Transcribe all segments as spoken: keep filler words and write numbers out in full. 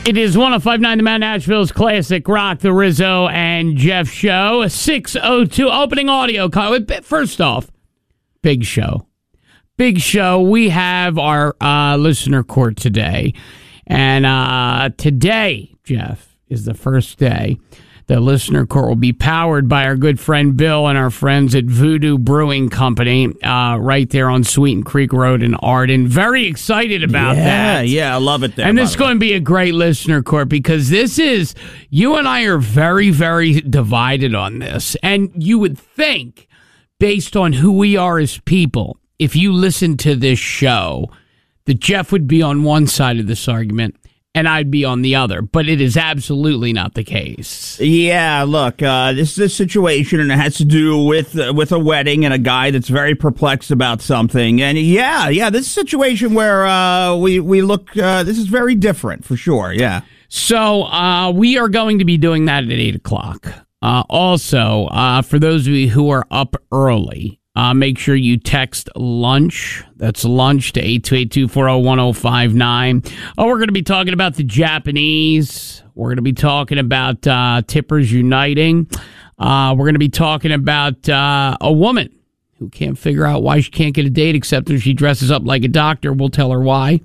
It is one oh five point nine The Mount, Asheville's classic rock, the Rizzo and Jeff show. six oh two opening audio. First off, big show. Big show. We have our uh, listener court today. And uh, today, Jeff, is the first day. The listener court will be powered by our good friend Bill and our friends at VOODOO Brewing Company, uh, right there on Sweeten Creek Road in Arden. Very excited about yeah, that. Yeah, I love it there. And this is going to be a great listener court because this is, you and I are very, very divided on this. And you would think, based on who we are as people, if you listen to this show, that Jeff would be on one side of this argument and I'd be on the other, but it is absolutely not the case. Yeah, look, uh, this is a situation, and it has to do with uh, with a wedding and a guy that's very perplexed about something. And yeah, yeah, this is a situation where uh, we we look. Uh, this is very different for sure. Yeah. So uh, we are going to be doing that at eight o'clock. Uh, also, uh, for those of you who are up early, Uh, make sure you text lunch. That's lunch to eight two eight two, four oh one oh five nine. Oh, we're going to be talking about the Japanese. We're going to be talking about uh, Tippers Uniting. Uh, we're going to be talking about uh, a woman who can't figure out why she can't get a date except if she dresses up like a doctor. We'll tell her why.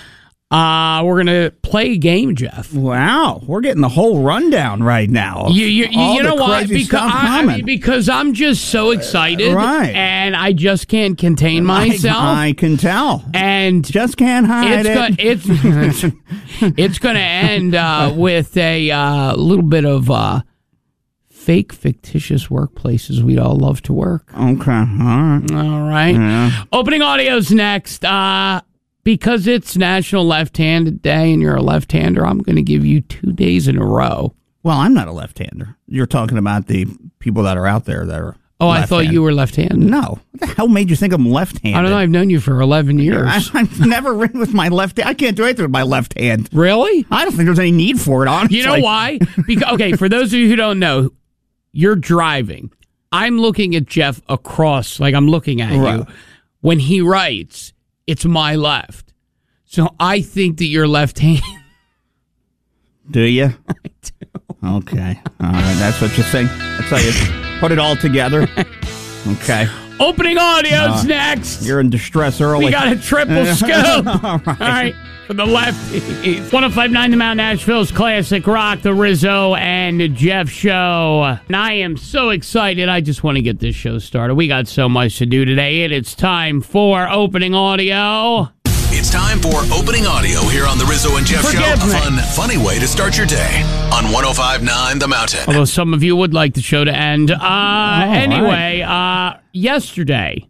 Uh, we're going to play a game, Jeff. Wow. We're getting the whole rundown right now. You, you, you, you know what? Because, I, I mean, coming. because I'm just so excited. Uh, right. And I just can't contain myself. I, I can tell. And just can't hide it's it. Gonna, it's it's going to end uh, with a uh, little bit of uh, fake, fictitious workplaces we'd all love to work. Okay. All right. All right. Yeah. Opening audio's next. Uh, Because it's National Left-Handed Day and you're a left-hander, I'm going to give you two days in a row. Well, I'm not a left-hander. You're talking about the people that are out there that are Oh, I thought you were left-handed. No. What the hell made you think I'm left-handed? I don't know. I've known you for eleven years. I, I've never written with my left hand. I can't do anything with my left hand. Really? I don't think there's any need for it, honestly. You know why? Because, okay, for those of you who don't know, you're driving. I'm looking at Jeff across, like I'm looking at Right. you. When he writes, it's my left. So I think that you're left-handed. Do you? I do. Okay. All right. That's what you think. That's how you put it all together. Okay. Opening audio's Uh, next. You're in distress early. We got a triple scoop. All right. All right. For the lefties. one oh five point nine The Mount, Asheville's classic rock, the Rizzo and Jeff show. And I am so excited. I just want to get this show started. We got so much to do today. And it's time for opening audio. It's time for opening audio here on the Rizzo and Jeff Forgive show. me. A fun, funny way to start your day on one oh five point nine The Mountain. Although some of you would like the show to end. Uh, Oh, anyway, uh, yesterday,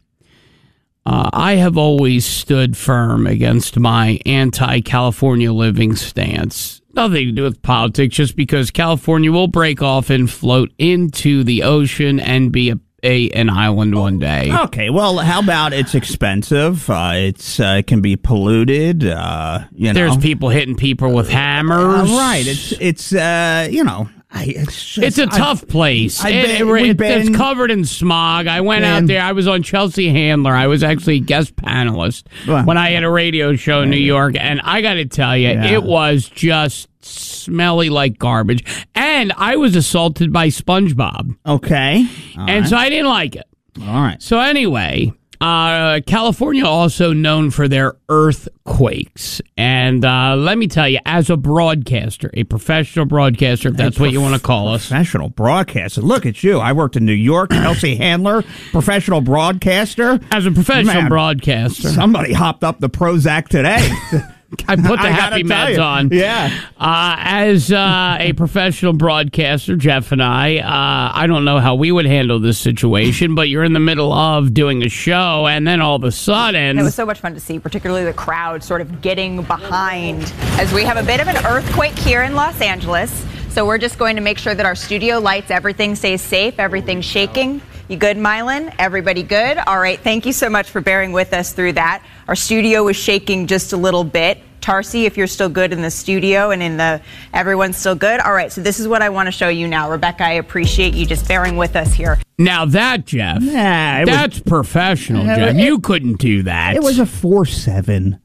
uh, I have always stood firm against my anti-California living stance. Nothing to do with politics, just because California will break off and float into the ocean and be a, a an island one day. Okay, well, how about it's expensive? Uh, it's uh, it can be polluted. Uh, you know, There's people hitting people with hammers. Uh, right. It's it's uh, you know. I, it's, just, It's a tough I've, place. I've It- been- it- we've it- it's been- covered in smog. I went out been- there. I was on Chelsea Handler. I was actually a guest panelist Well, when I had a radio show in New York. And I got to tell you, Yeah. it was just smelly like garbage. And I was assaulted by SpongeBob. Okay. All and right. so I didn't like it. All right. So anyway, uh, California also known for their earthquakes. And uh, let me tell you, as a broadcaster, a professional broadcaster, if that's what you want to call us. Professional broadcaster. Look at you. I worked in New York. Chelsea Handler, professional broadcaster. As a professional Man, broadcaster. Somebody hopped up the Prozac today. I put the I happy gotta tell meds you. on. Yeah. Uh, as uh, a professional broadcaster, Jeff and I, uh, I don't know how we would handle this situation, but you're in the middle of doing a show, and then all of a sudden... It was so much fun to see, particularly the crowd sort of getting behind, as we have a bit of an earthquake here in Los Angeles. So we're just going to make sure that our studio lights, everything stays safe, everything's shaking. You good, Mylan? Everybody good? All right, thank you so much for bearing with us through that. Our studio was shaking just a little bit. Tarsi, if you're still good in the studio and in the, everyone's still good. All right, so this is what I want to show you now. Rebecca, I appreciate you just bearing with us here. Now that, Jeff, Yeah, it that's professional, Yeah, Jeff. it- You couldn't do that. It was a four seven.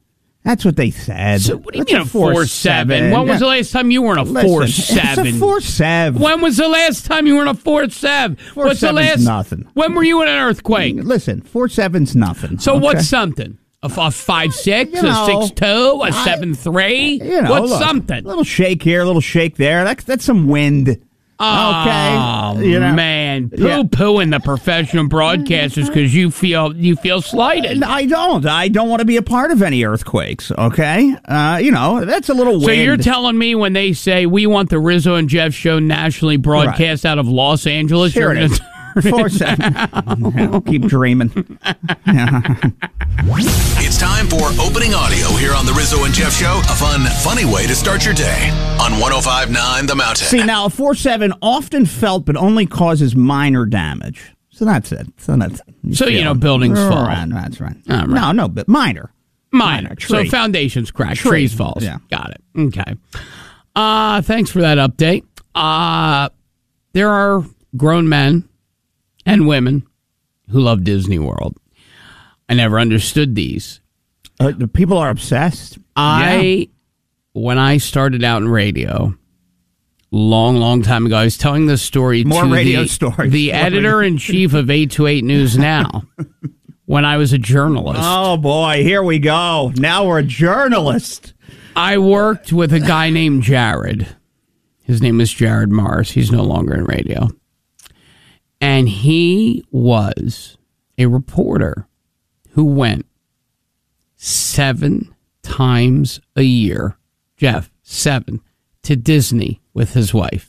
That's what they said. So what do you That's mean a four seven? When was the last time you were in a four seven? It's a four seven. When was the last time you were in a four seven? Four What's the last? Nothing. When were you in an earthquake? Listen, four seven's nothing. So okay? what's something? A, a five six, you know, a six two, a I, seven three? You know, what's look, something? A little shake here, a little shake there. That's that's some wind. Oh, okay. You know? man, Yeah. poo-pooing the professional broadcasters because you feel you feel slighted. I don't. I don't want to be a part of any earthquakes, okay? Uh, you know, that's a little wind. So you're telling me when they say we want the Rizzo and Jeff show nationally broadcast right. out of Los Angeles, Here you're it is. Four seven. Yeah, keep dreaming. Yeah. It's time for opening audio here on the Rizzo and Jeff Show. A fun, funny way to start your day on one oh five point nine The Mountain. See, now, a four seven often felt but only causes minor damage. So that's it. So that's it. You so, feel. you know, buildings fall. Right, that's right. Oh, right. No, no, but minor. Minor. minor so foundations crack, Tree. trees falls. Yeah. Got it. Okay. Uh, thanks for that update. Uh, there are grown men and women who love Disney World. I never understood these. Uh, the people are obsessed. I, yeah. when I started out in radio, long, long time ago, I was telling this story More to radio the, stories. the editor-in-chief of eight two eight News Now when I was a journalist. Oh, boy, here we go. Now we're a journalist. I worked with a guy named Jared. His name is Jared Morris. He's no longer in radio. And he was a reporter who went seven times a year, Jeff, seven, to Disney with his wife.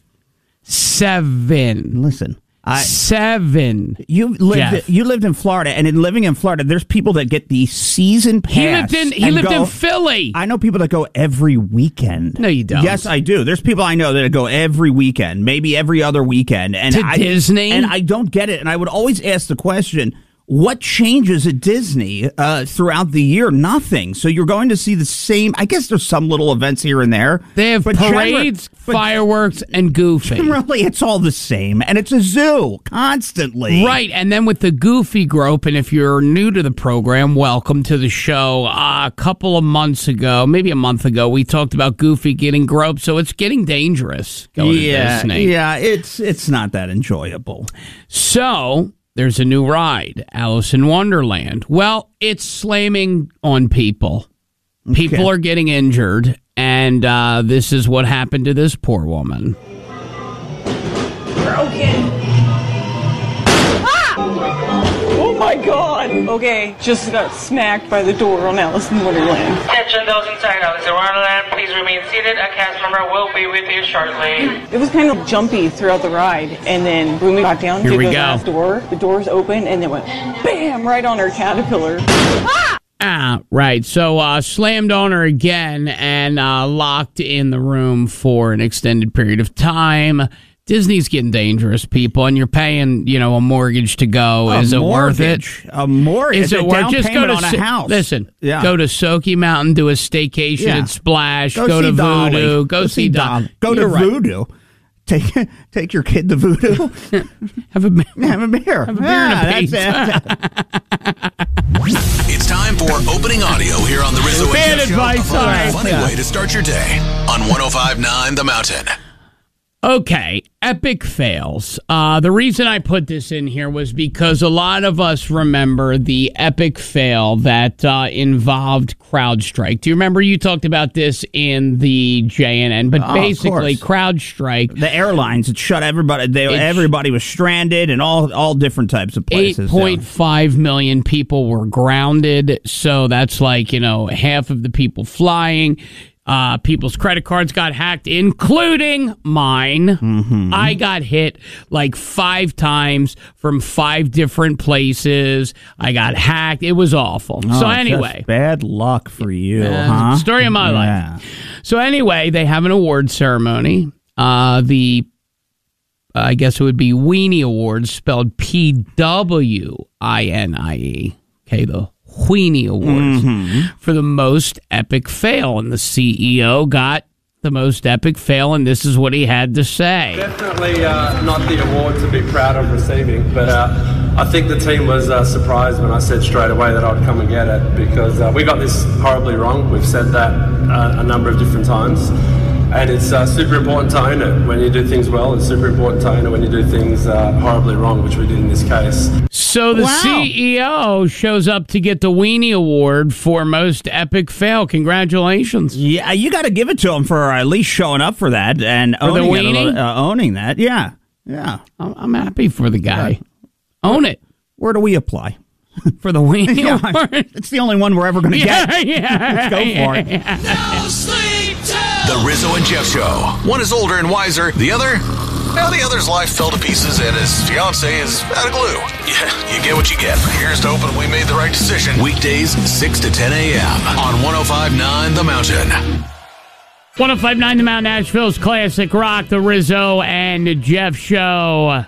Seven. Listen. I, Seven. You lived. Jeff. You lived in Florida, and in living in Florida, there's people that get the season pass. He lived in. He and lived go, in Philly. I know people that go every weekend. No, you don't. Yes, I do. There's people I know that go every weekend, maybe every other weekend, and to I, Disney. And I don't get it. And I would always ask the question: what changes at Disney uh, throughout the year? Nothing. So you're going to see the same. I guess there's some little events here and there. They have but parades, gener- but fireworks, and Goofy. Generally, it's all the same, and it's a zoo constantly. Right, and then with the Goofy grope, and if you're new to the program, welcome to the show. Uh, a couple of months ago, maybe a month ago, we talked about Goofy getting groped, so it's getting dangerous going yeah, to Disney. Yeah, it's it's not that enjoyable. So there's a new ride, Alice in Wonderland. Well, it's slamming on people. People Okay. are getting injured, and uh, this is what happened to this poor woman. Broken. Ah! Oh my God. Okay, just got smacked by the door on Alice in Wonderland. Attention those inside Alice in Wonderland, please remain seated. A cast member will be with you shortly. It was kind of jumpy throughout the ride, and then when we got down Here to we the go. last door, the doors opened, and then went bam right on her caterpillar. Ah! Ah, right. So uh, slammed on her again and uh, locked in the room for an extended period of time. Disney's getting dangerous, people, and you're paying, you know, a mortgage to go. A Is it worth it? mortgage. A mortgage. Is it a worth down Just go payment to on a So- house. Listen, Yeah. go to Soaky Mountain, do a staycation Yeah. at Splash, Go, go, see to Dolly. Voodoo, go, see Dolly. Dolly. Go to You're right. Voodoo. Take take your kid to Voodoo. Have a Have a beer. Have a beer and a Yeah, piece. that's it. It's time for opening audio here on the Rizzo and Bad Jeff advice, Show. A all fun, right. funny Yeah. way to start your day on one oh five point nine The Mountain. Okay, epic fails. Uh, the reason I put this in here was because a lot of us remember the epic fail that uh, involved CrowdStrike. Do you remember you talked about this in the J N N? But Oh, of basically, course. CrowdStrike, The airlines, it shut everybody. They, It sh- everybody was stranded and all all different types of eight places. point five million people were grounded. So that's like, you know, half of the people flying. Uh, people's credit cards got hacked, including mine. Mm-hmm. I got hit like five times from five different places. I got hacked. It was awful. Oh, so just anyway, bad luck for you, uh, huh? story of my Yeah. life. So anyway, they have an award ceremony. Uh, the I guess it would be Weenie Awards, spelled P W I N I E. Okay, the Weenie Awards Mm-hmm. for the most epic fail. And the C E O got the most epic fail, and this is what he had to say. Definitely uh, not the award to be proud of receiving, but uh, I think the team was uh, surprised when I said straight away that I'd come and get it, because uh, we got this horribly wrong. We've said that uh, a number of different times. And it's uh, super important to own it when you do things well. It's super important to own it when you do things uh, horribly wrong, which we did in this case. So the Wow. C E O shows up to get the Weenie Award for most epic fail. Congratulations. Yeah, you got to give it to him for at least showing up for that and For the owning, it a weenie? little- uh, owning that. Yeah, yeah. I'm, I'm happy for the guy. Own it. Where do we apply? For the Weenie Yeah, Award. it's the only one we're ever going to Yeah, get. yeah. Let's go for it. The Rizzo and Jeff Show. One is older and wiser. The other? Now the other's life fell to pieces and his fiance is out of glue. Yeah, you get what you get. Here's to hoping we made the right decision. Weekdays, six to ten a.m. on one oh five point nine The Mountain. one oh five point nine The Mountain, Asheville's classic rock, the Rizzo and Jeff Show.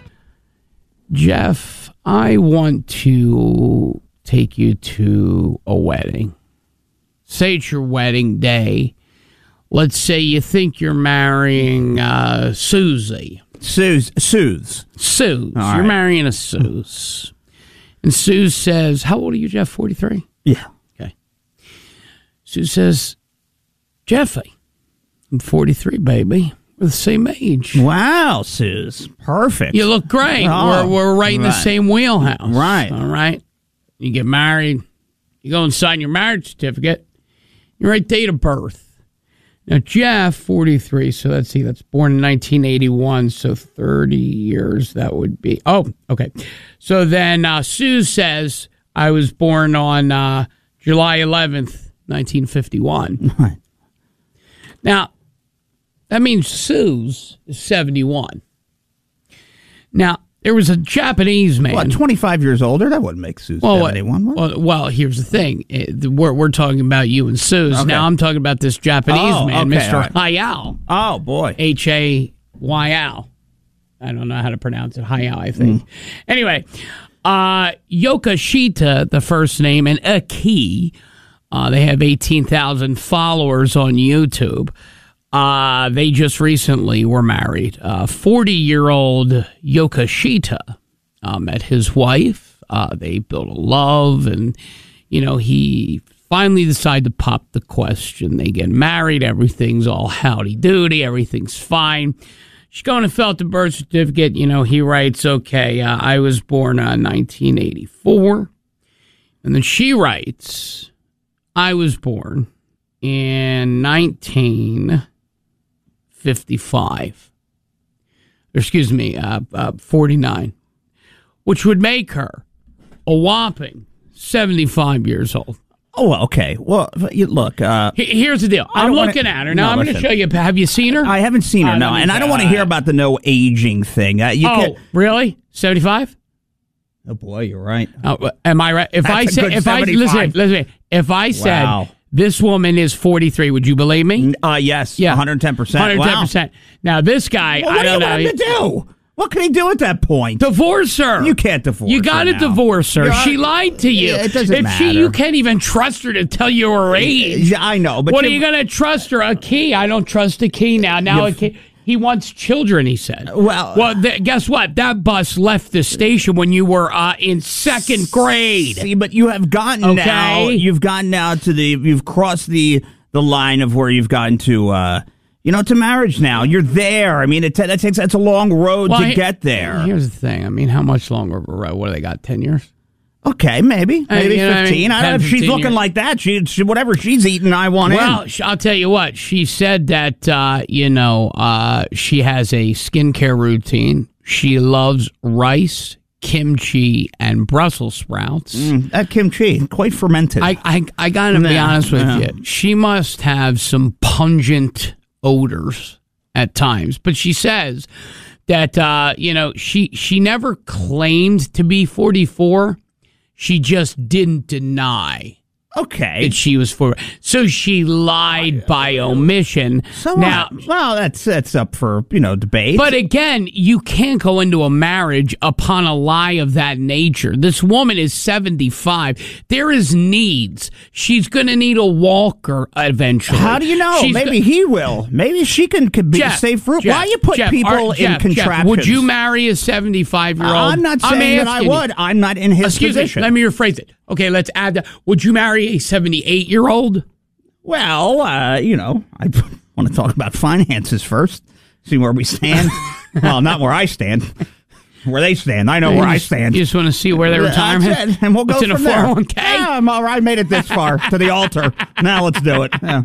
Jeff, I want to take you to a wedding. Say it's your wedding day. Let's say you think you're marrying uh, Susie. Suze, Suze. Suze. All You're right. marrying a Suze. And Suze says, how old are you, Jeff? forty-three? Yeah. Okay. Suze says, Jeffy, I'm forty-three, baby. We're the same age. Wow, Suze. Perfect. You look great. Oh, we're we're right in the right. same wheelhouse. Right. All right. You get married. You go and sign your marriage certificate. You write date of birth. Now, Jeff, forty-three, so let's see, that's born in nineteen eighty-one, so thirty years, that would be. Oh, okay. So then uh, Sue says, I was born on uh, July eleventh, nineteen fifty-one. Right. Now, that means Sue's is seventy-one. Now, there was a Japanese man. What, twenty-five years older? That wouldn't make Suze Well, seventy-one. What? Well, well, here's the thing. Eh, the- We're, we're talking about you and Suze. Okay. Now I'm talking about this Japanese Oh, man, okay, Mister all right. Hayao. Oh, boy. H A Y L. I don't know how to pronounce it. Hayao, I think. Mm. Anyway, uh, Yokashita, the first name, and Aki. Uh, they have eighteen thousand followers on YouTube. Uh, they just recently were married. Uh, forty-year-old Yokashita uh, met his wife. Uh, they built a love, and, you know, he finally decided to pop the question. They get married. Everything's all howdy-doody. Everything's fine. She's going to fill out the birth certificate. You know, he writes, okay, uh, I was born in uh, nineteen eighty-four. And then she writes, I was born in nineteen fifty-five. Or excuse me, uh, uh, forty-nine. Which would make her a whopping seventy-five years old. Oh, well, okay. Well, you- look. Uh, He- Here's the deal. I I'm don't wanna- looking at her. Now, No, I'm going to listen. show you. Have you seen her? I haven't seen her, Uh, no. let me And I see. don't want to Uh, hear about the no aging thing. Uh, you oh, can't. really? seventy-five? Oh, boy, you're right. Oh, am I right? If That's I a said, good if I listen, seventy-five. listen, if I said Wow. this woman is forty-three, would you believe me? Uh, yes, Yeah, one hundred ten percent. one hundred ten percent. Now this guy, Well, I what do you don't know. want him to do? What can he do at that point? Divorce her. You can't divorce You got her to now. divorce her. You're- She lied to you. Yeah, it doesn't if she, matter. you can't even trust her to tell you her age. Yeah, I know, but what are you- you going to trust her? A key? I don't trust a key now. Now a key. He wants children, he said. Well- well, th- guess what? That bus left the station when you were uh, in second grade. See, but you have gotten Okay. now. You've gotten now to the. You've crossed the the line of where you've gotten to. Uh, you know, to marriage now. You're there. I mean, it ta- that takes that's a long road Well, to he- get there. Here's the thing. I mean, how much longer of a road? What do they got? Ten years? Okay, maybe, Uh, maybe you know what I mean? fifteen. I don't know if ten, she's fifteen looking years. like that. She, she whatever she's eating, I want Well, in. sh- I'll tell you what. She said that uh, you know uh, she has a skincare routine. She loves rice, kimchi, and Brussels sprouts. Mm, that kimchi, quite fermented. I, I I gotta be Nah, honest with nah. you. She must have some pungent odors at times, but she says that uh, you know she she never claimed to be forty-four. She just didn't deny Okay. that she was for. So she lied by omission. So now, what? Well, that's that's up for, you know, debate. but again, you can't go into a marriage upon a lie of that nature. This woman is seventy-five. There is needs. She's going to need a walker eventually. How do you know? She's Maybe go- he will. Maybe she can, can be Jeff, stay fruit. Jeff, Why you put Jeff, people are- in Jeff, contraptions? Jeff, would you marry a seventy-five-year-old? I'm not saying that I asking would. you. I'm not in his Excuse position. me. Let me rephrase it. Okay, let's add that. Would you marry a seventy-eight-year-old? Well, uh, you know, I want to talk about finances first. See where we stand. Well, not where I stand. Where they stand. I know where You I just- stand. You just want to see where their That's retirement it. And we'll go What's in from a there. four oh one k? Yeah, I'm all right. I made it this far to the altar. Now let's do it. Yeah.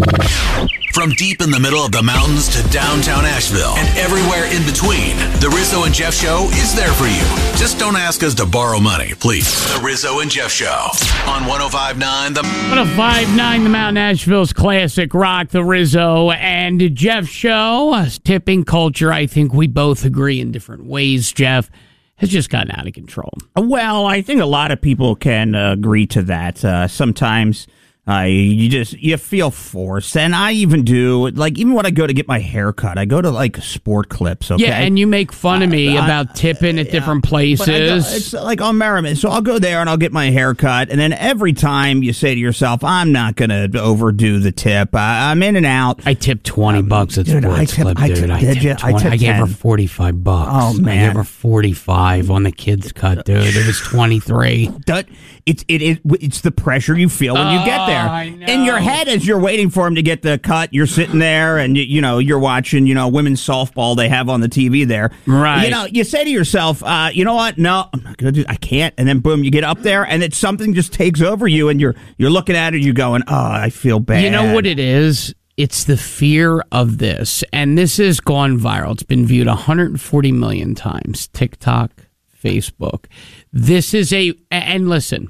From deep in the middle of the mountains to downtown Asheville and everywhere in between, the Rizzo and Jeff Show is there for you. Just don't ask us to borrow money, please. The Rizzo and Jeff Show on one oh five point nine The... one oh five point nine The Mountain Asheville's classic rock, the Rizzo and Jeff Show. Tipping culture, I think we both agree in different ways, Jeff, has just gotten out of control. Well, I think a lot of people can uh, agree to that. Uh, sometimes uh, you just you feel forced, and I even do. Like even when I go to get my hair cut, I go to like Sport Clips. Okay, Yeah, and you make fun of me Uh, about tipping at different But I go- places. it's like on Merriman. So I'll go there and I'll get my hair cut. And then every time you say to yourself, I'm not going to overdo the tip. I, I'm in and out. I tipped twenty bucks at dude, I Sports tip- Clip, I dude. tip- I did tipped you? I twenty. I, tipped gave her ten. forty-five bucks. Oh, I man. gave her forty-five on the kids' cut, dude. It was twenty-three. That- It's it, it it's the pressure you feel when you get there. Oh, I know. In your head, as you're waiting for him to get the cut, you're sitting there and you, you know you're watching you know women's softball they have on the T V there. Right. You know you say to yourself, uh, you know what? No, I'm not gonna do. I can't. And then boom, you get up there and it's something just takes over you and you're you're looking at it. You're going, oh, I feel bad. You know what it is? It's the fear of this. And this has gone viral. It's been viewed one hundred forty million times. TikTok, Facebook. This is a, and listen,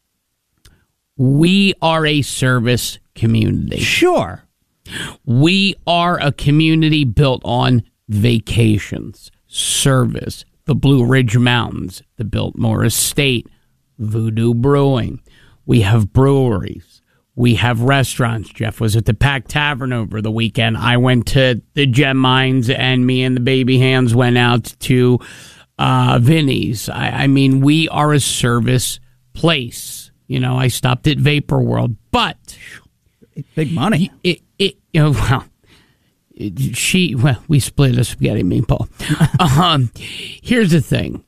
we are a service community. Sure. We are a community built on vacations, service, the Blue Ridge Mountains, the Biltmore Estate, VOODOO Brewing. We have breweries. We have restaurants. Jeff was at the Pack Tavern over the weekend. I went to the Gem Mines, and me and the baby hands went out to uh, Vinny's. I, I mean, we are a service place. You know, I stopped at Vapor World, but Big money. it, it, you know, well, it, she, well, we split a spaghetti meatball. um, here's the thing.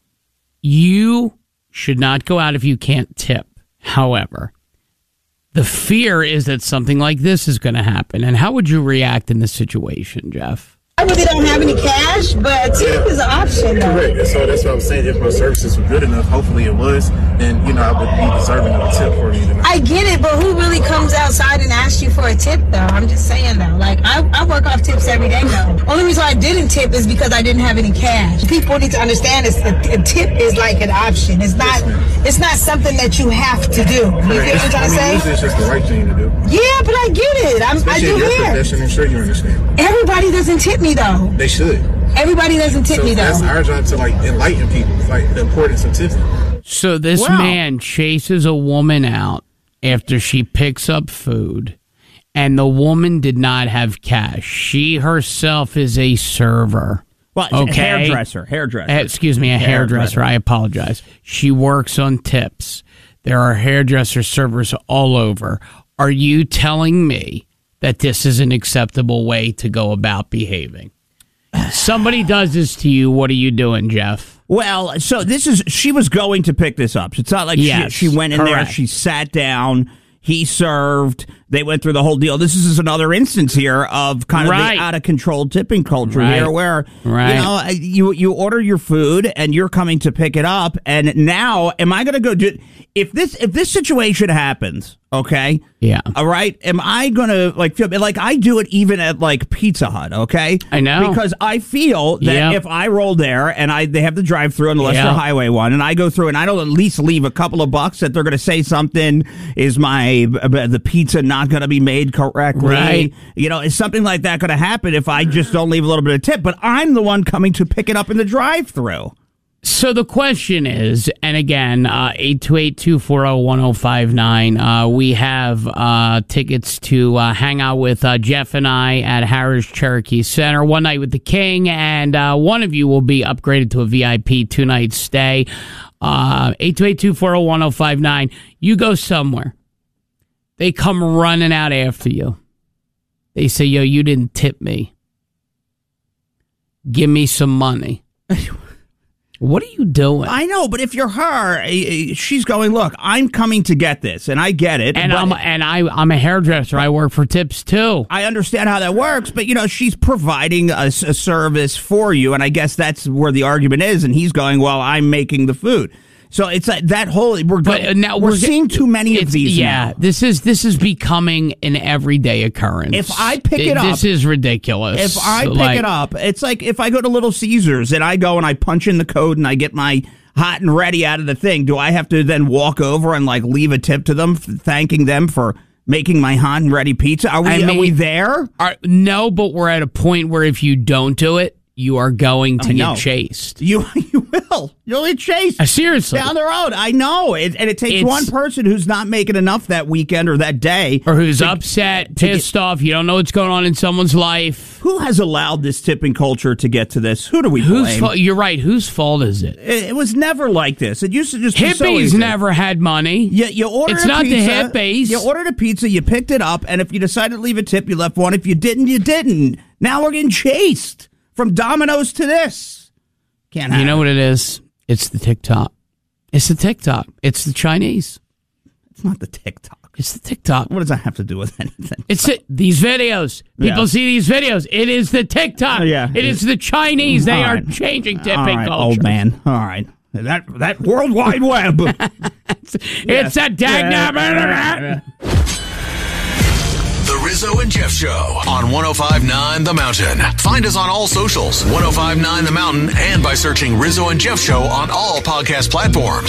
You should not go out if you can't tip. However, the fear is that something like this is going to happen. And how would you react in this situation, Jeff? I really don't have any cash, but tip is an option. Though. Correct. So that's what I'm saying. If my services were good enough, hopefully it was, then, you know, I would be deserving of a tip for me tonight. I get it, but who really comes outside and asks you for a tip, though? I'm just saying, though. Like, I, I work off tips every day, though. Only reason I didn't tip is because I didn't have any cash. People need to understand this. A, a tip is like an option. It's not It's not something that you have to do. You get what I'm trying to I mean, say? usually it's just the right thing to do. Yeah, but I get it. I'm, I Especially do in your here. profession, I'm sure you understand. Everybody doesn't tip me, though. They should. Everybody doesn't tip So me, though. that's our job to, like, enlighten people, like, the importance of tipping. So this Wow. man chases a woman out after she picks up food, and the woman did not have cash. She herself is a server. Well, Okay. hairdresser, hairdresser. Uh, excuse me, a hairdresser. I apologize. She works on tips. There are hairdresser servers all over. Are you telling me that this is an acceptable way to go about behaving? Somebody does this to you. What are you doing, Jeff? Well, so this is, she was going to pick this up. So it's not like Yes, she, she went in there, correct. she sat down, he served, they went through the whole deal. This is another instance here of kind of Right. the out of control tipping culture Right. here where, Right. you know, you, you order your food and you're coming to pick it up. And now, am I going to go do, if this, if this situation happens, okay? Yeah. All right. Am I going to like feel like I do it even at like Pizza Hut, okay? I know. Because I feel that Yep. if I roll there and I they have the drive through on the Leicester Yep. Highway one and I go through and I don't at least leave a couple of bucks that they're going to say something, is my uh, the pizza not going to be made correctly? Right. You know, is something like that going to happen if I just don't leave a little bit of tip? But I'm the one coming to pick it up in the drive through. So the question is, and again, uh, eight two eight, two four zero, one zero five nine, uh, we have uh, tickets to uh, hang out with uh, Jeff and I at Harris Cherokee Center, one night with the King, and uh, one of you will be upgraded to a V I P two-night stay. Uh, eight two eight, two four zero, one zero five nine. You go somewhere. They come running out after you. They say, yo, you didn't tip me. Give me some money. What are you doing? I know, but if you're her, she's going, look, I'm coming to get this, and I get it. And I'm and I I'm a hairdresser. I work for tips too. I understand how that works, but you know, she's providing a, a service for you, and I guess that's where the argument is. And he's going, well, I'm making the food. So it's uh, that whole we're but, uh, now we're, we're seeing too many of these. Yeah, now. this is this is becoming an everyday occurrence. If I pick it, it up, this is ridiculous. If I pick like, it up, it's like if I go to Little Caesars and I go and I punch in the code and I get my hot and ready out of the thing. Do I have to then walk over and like leave a tip to them, thanking them for making my hot and ready pizza? Are we I mean, are we there? Are, no, but we're at a point where if you don't do it, you are going to get chased. You you will. You'll get chased. Uh, seriously. Down the road. I know. It, and it takes It's, one person who's not making enough that weekend or that day. Or who's to, upset, to pissed get, off. You don't know what's going on in someone's life. Who has allowed this tipping culture to get to this? Who do we Who's blame? fa- you're right. Whose fault is it? It, it was never like this. It used to just be so Hippies easy. never had money. You, you ordered it's a not pizza, the hippies. You ordered a pizza, you picked it up, and if you decided to leave a tip, you left one. If you didn't, you didn't. Now we're getting chased. From Domino's to this. Can't happen. You know what it is? It's the TikTok. It's the TikTok. It's the Chinese. It's not the TikTok. It's the TikTok. What does that have to do with anything? It's it. These videos. People Yeah. see these videos. It is the TikTok. Uh, yeah. It is the Chinese. They All are right. changing tipping All right, culture. old man. All right. That that World Wide Web. it's it's a dag Yeah. The Rizzo and Jeff Show on one oh five point nine The Mountain. Find us on all socials, one oh five point nine The Mountain, and by searching Rizzo and Jeff Show on all podcast platforms.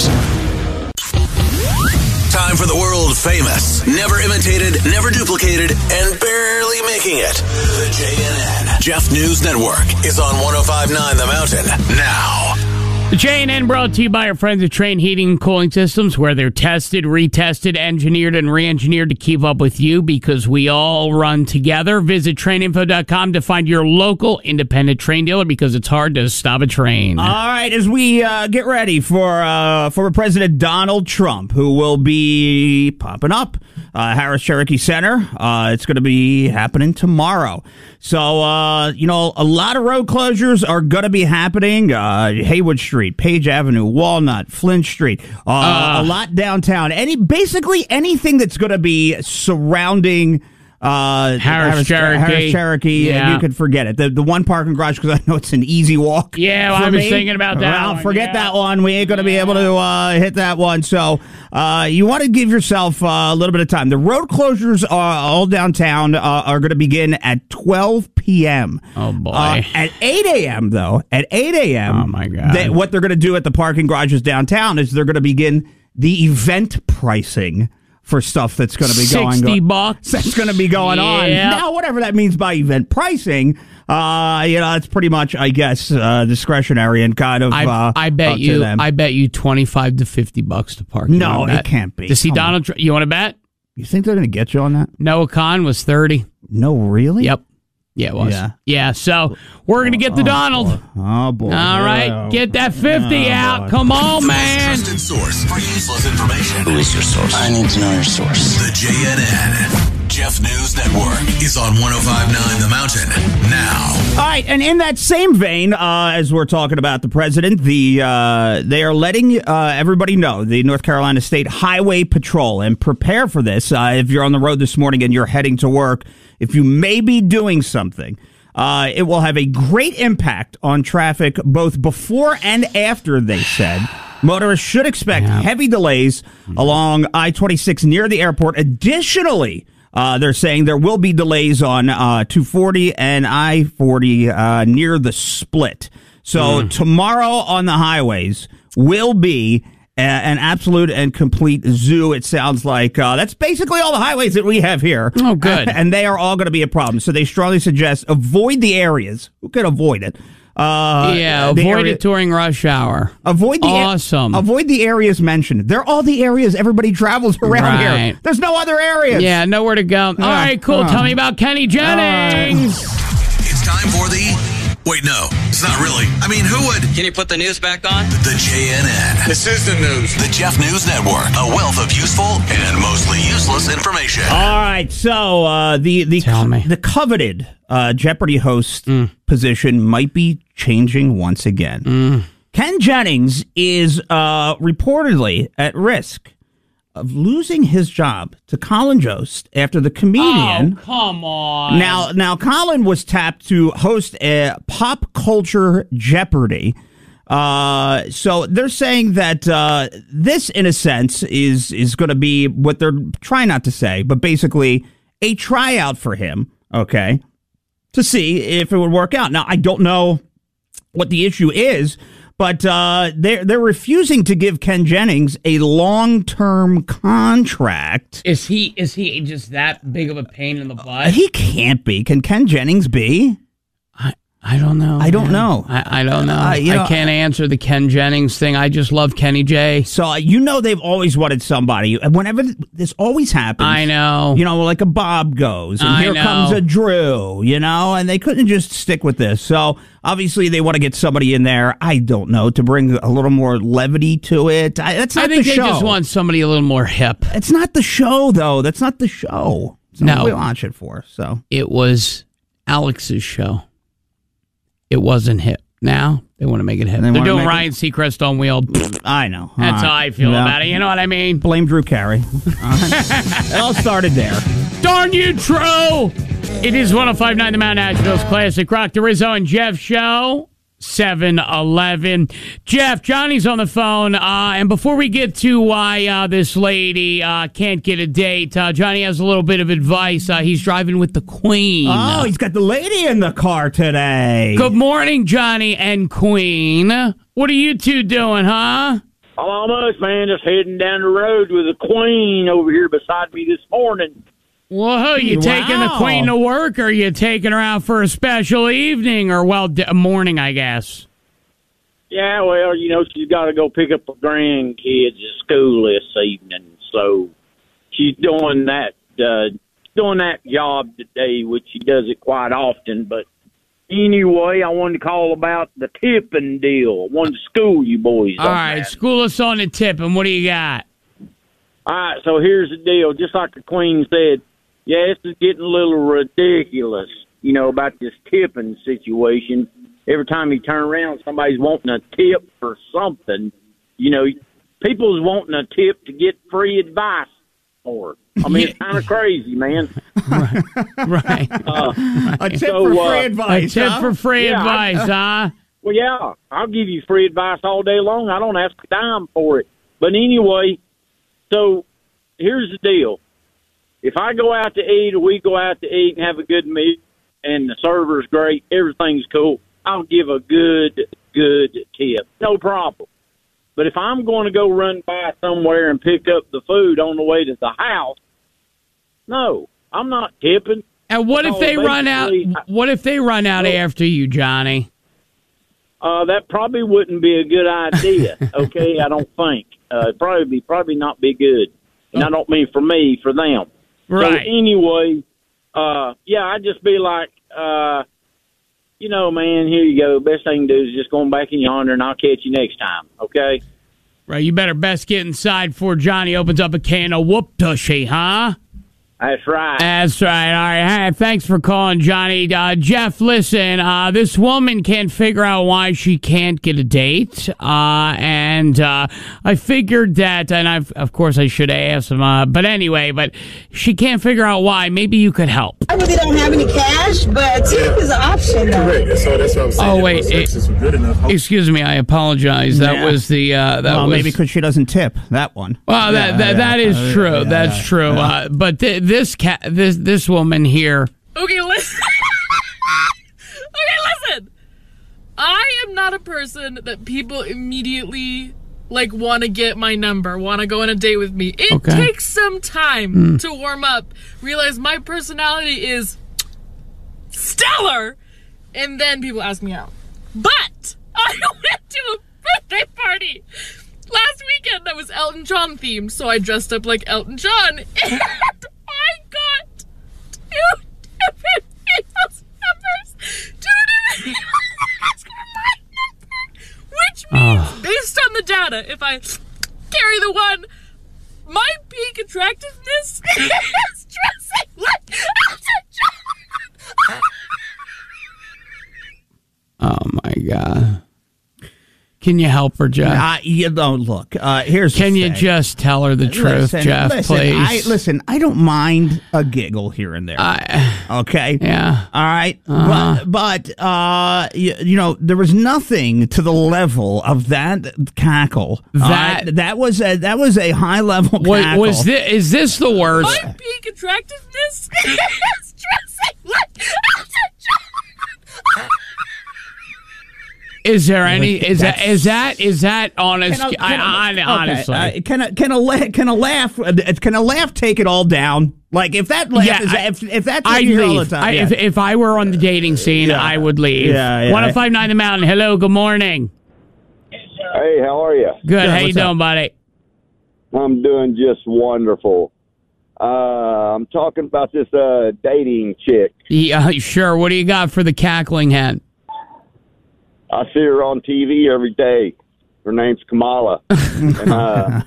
Time for the world famous, never imitated, never duplicated, and barely making it. The J N N Jeff News Network is on one oh five point nine The Mountain now. The J N N brought to you by our friends at Train Heating and Cooling Systems, where they're tested, retested, engineered, and re-engineered to keep up with you because we all run together. Visit train info dot com to find your local independent train dealer because it's hard to stop a train. All right, as we uh, get ready for uh, former President Donald Trump, who will be popping up, uh, Harris Cherokee Center. Uh, it's going to be happening tomorrow. So, uh, you know, a lot of road closures are going to be happening. Uh, Haywood Street, Page Avenue, Walnut, Flint Street, uh, uh, a lot downtown. Any basically anything that's going to be surrounding uh, Harris, Harris Cherokee. Harris Cherokee, yeah. you could forget it. The the one parking garage, because I know it's an easy walk. Yeah, well, for I was me. thinking about that. Well, one. forget yeah. that one. We ain't going to be able to uh, hit that one. So uh, you want to give yourself uh, a little bit of time. The road closures are all downtown uh, are going to begin at twelve p.m. Oh, boy. Uh, at eight a.m., though, at eight a.m., oh, my God. They, what they're going to do at the parking garages downtown is they're going to begin the event pricing for stuff that's going to be going on. sixty bucks. That's going to be going on. Yeah. Now, whatever that means by event pricing, uh, you know, it's pretty much, I guess, uh, discretionary and kind of. I, uh, I bet up to you. them. I bet you twenty-five to fifty bucks to park. No, it can't be. To see Come on. Donald Trump. You want to bet? You think they're going to get you on that? Noah Khan was thirty. No, really? Yep. Yeah, it was. Yeah. Yeah. So we're gonna get the Oh, Donald. boy. Oh boy! All right, Yeah. get that fifty Oh, out. boy. Come on, The man. most trusted source for useless information. Who is your source? I need to know your source. The J N N Jeff News Network is on one oh five point nine The Mountain now. All right, and in that same vein, uh, as we're talking about the president, the uh, they are letting uh, everybody know, the North Carolina State Highway Patrol, and prepare for this. Uh, if you're on the road this morning and you're heading to work, if you may be doing something, uh, it will have a great impact on traffic both before and after, they said. Motorists should expect Yeah. heavy delays along I twenty-six near the airport. Additionally, Uh, they're saying there will be delays on uh, two forty and I forty uh, near the split. So Mm. tomorrow on the highways will be a, an absolute and complete zoo, it sounds like. Uh, that's basically all the highways that we have here. Oh, good. And they are all going to be a problem. So they strongly suggest avoid the areas. Who can avoid it? Uh, yeah, the avoid area, it during rush hour. Avoid the awesome. Avoid the areas mentioned. They're all the areas everybody travels around right. here. There's no other areas. Yeah, nowhere to go. All uh, right, cool. Uh, Tell me about Kenny Jennings. Uh, it's time for the... Wait, no, it's not really. I mean, who would... Can you put the news back on? The J N N. This is the news. The Jeff News Network. A wealth of useful and mostly useless information. All right, so uh, the the Tell me. the coveted uh, Jeopardy host Mm. position might be changing once again. Mm. Ken Jennings is uh, reportedly at risk of losing his job to Colin Jost after the comedian. Oh, come on. Now, now, Colin was tapped to host a pop culture Jeopardy. Uh, so they're saying that uh, this, in a sense, is is going to be what they're trying not to say, but basically a tryout for him. Okay, to see if it would work out. Now, I don't know what the issue is. But uh, they're, they're refusing to give Ken Jennings a long-term contract. Is he is he just that big of a pain in the butt? He can't be. Can Ken Jennings be? I I don't know. I don't man. know. I, I don't know. Uh, you know, I can't answer the Ken Jennings thing. I just love Kenny J. So uh, you know they've always wanted somebody. Whenever th- this always happens. I know. You know, like a Bob goes, and I here know. comes a Drew, you know, and they couldn't just stick with this. So obviously they want to get somebody in there, I don't know, to bring a little more levity to it. I, that's not I think the they show. just want somebody a little more hip. It's not the show, though. That's not the show. It's not No. what we watch it for. So It was Alex's show. It wasn't hip. Now they want to make it hip. They They're wanna doing make Ryan Seacrest on wheel. I know. That's Uh, how I feel yeah. about it. You know what I mean? Blame Drew Carey. Uh, it all started there. Darn you, true! It is one oh five point nine The Mount Asheville's Classic Rock. The Rizzo and Jeff Show. seven eleven. Jeff, Johnny's on the phone. Uh, and before we get to why uh, this lady uh, can't get a date, uh, Johnny has a little bit of advice. Uh, he's driving with the Queen. Oh, he's got the lady in the car today. Good morning, Johnny and Queen. What are you two doing, huh? Not much, man. Just heading down the road with the Queen over here beside me this morning. Whoa, you Wow. taking the Queen to work, or you taking her out for a special evening, or, well, d- morning, I guess? Yeah, well, you know, she's got to go pick up her grandkids at school this evening, so she's doing that, uh, doing that job today, which she does it quite often. But anyway, I wanted to call about the tipping deal. I wanted to school you boys. All on right, that. school us on the tip, and what do you got? All right, so here's the deal. Just like the Queen said, yeah, this is getting a little ridiculous, you know, about this tipping situation. Every time you turn around, somebody's wanting a tip for something. You know, people's wanting a tip to get free advice for. I mean, it's kind of crazy, man. Right. right. Uh, a tip so, for free uh, advice. A tip huh? for free Yeah, advice, I- huh? Well, yeah, I'll give you free advice all day long. I don't ask a dime for it. But anyway, so here's the deal. If I go out to eat or we go out to eat and have a good meal and the server's great, everything's cool, I'll give a good, good tip. No problem. But if I'm going to go run by somewhere and pick up the food on the way to the house, no, I'm not tipping. And what if So they run out? basically, I- What if they run out after you, Johnny? Uh, that probably wouldn't be a good idea. Okay, I don't think. Uh, it'd probably be probably not be good. And I don't mean for me, for them. Right. So anyway, uh, yeah, I'd just be like, uh, you know, man, here you go. Best thing to do is just go back in yonder, and I'll catch you next time. Okay. Right. You better best get inside before Johnny opens up a can of whoop tushy, huh? That's right. That's right. All right. Hey, thanks for calling, Johnny. Uh, Jeff, listen, uh, this woman can't figure out why she can't get a date. Uh, and uh, I figured that, and I've, of course I should ask him, uh, but anyway, but she can't figure out why. Maybe you could help. I really don't have any cash, but tip is an option. Though. Correct. So that's what I'm saying. Oh, If wait, my services were good enough. Excuse me. I apologize. That Yeah. was the, uh, that well, was. maybe because she doesn't tip. That one. Well, that Yeah, that, yeah, that is yeah, true. yeah, That's yeah, true. yeah. Uh, but th- this cat, this this woman here. Okay, listen. okay, listen. I am not a person that people immediately like want to get my number, want to go on a date with me. It Okay. takes some time Mm. to warm up, realize my personality is stellar, and then people ask me out. But I went to a birthday party last weekend that was Elton John themed, so I dressed up like Elton John, and I got two different people's numbers. Two different people asked for my number, which means, oh. based on the data, if I carry the one, my peak attractiveness is dressing like Elton John. Oh my God. Can you help her, Jeff? Uh, you know, look, uh, here's Can the you thing. just tell her the truth, listen, Jeff, listen, please? I, listen, I don't mind a giggle here and there. I, okay? Yeah. All right? Uh-huh. But, but uh, you, you know, there was nothing to the level of that cackle. That uh, that was a, that was a high-level cackle. Was this, is this the worst? My peak attractiveness is dressing like Elton John. Is there any? Is that? Is that? Is that honest? Can a, can a, I, I, okay, honestly, uh, can a can a la- can a laugh can a laugh take it all down? Like if that laugh yeah, is I, if if that's I'd all the leave. time, I, yeah. if if I were on the dating scene, Yeah. I would leave. Yeah, yeah. one oh five nine The Mountain. Hello. Good morning. Hey, how are you? Good. Good, How you what's doing, up? buddy? I'm doing just wonderful. Uh, I'm talking about this uh, dating chick. Yeah, sure. What do you got for the cackling hen? I see her on T V every day. Her name's Kamala. and, uh,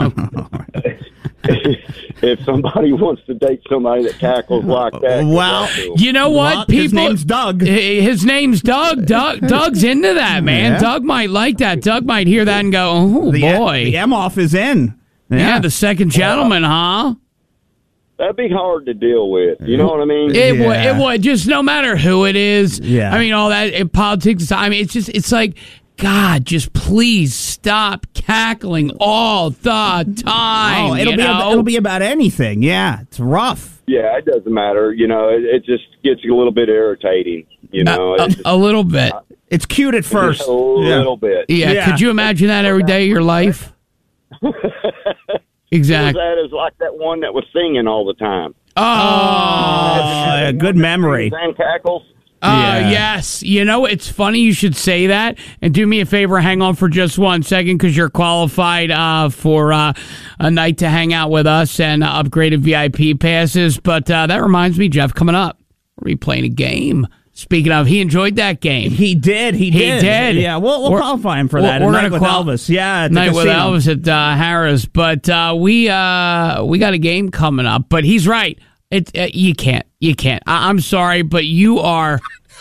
if somebody wants to date somebody that cackles like that, Well, You know what? Well, People. his name's Doug. His name's Doug. Doug. Doug's into that, man. Yeah. Doug might like that. Doug might hear that and go, "Oh the, boy, the M off is in. yeah, Yeah, the second gentleman, huh?" that'd be hard to deal with. You know what I mean? It Yeah. would. It would. Just no matter who it is. Yeah. I mean, all that in politics. I mean, it's just. It's like, God, just please stop cackling all the time. Oh, it'll you be know? ab- it'll be about anything. Yeah, it's rough. Yeah, it doesn't matter. You know, it, it just gets a little bit irritating. You know, a, It's just- a little bit. It's cute at first. just a little bit. Yeah. Yeah. Could you imagine that every day of your life? Exactly. That is like that one that was singing all the time. Oh, Uh, good memory. And cackles. Uh, Yeah. yes. You know, it's funny you should say that. And do me a favor, hang on for just one second because you're qualified uh, for uh, a night to hang out with us and uh, upgraded V I P passes. But uh, that reminds me, Jeff, coming up, we're playing a game. Speaking of, he enjoyed that game. He did. He He did. did. Yeah, we'll, we'll We're- qualify him for we're- that. we're A night gonna with qual- Elvis. Yeah, at the Night with casino. Elvis at uh, Harris. But uh, we uh, we got a game coming up. But he's right. It, uh, you can't. You can't. I- I'm sorry, but you are...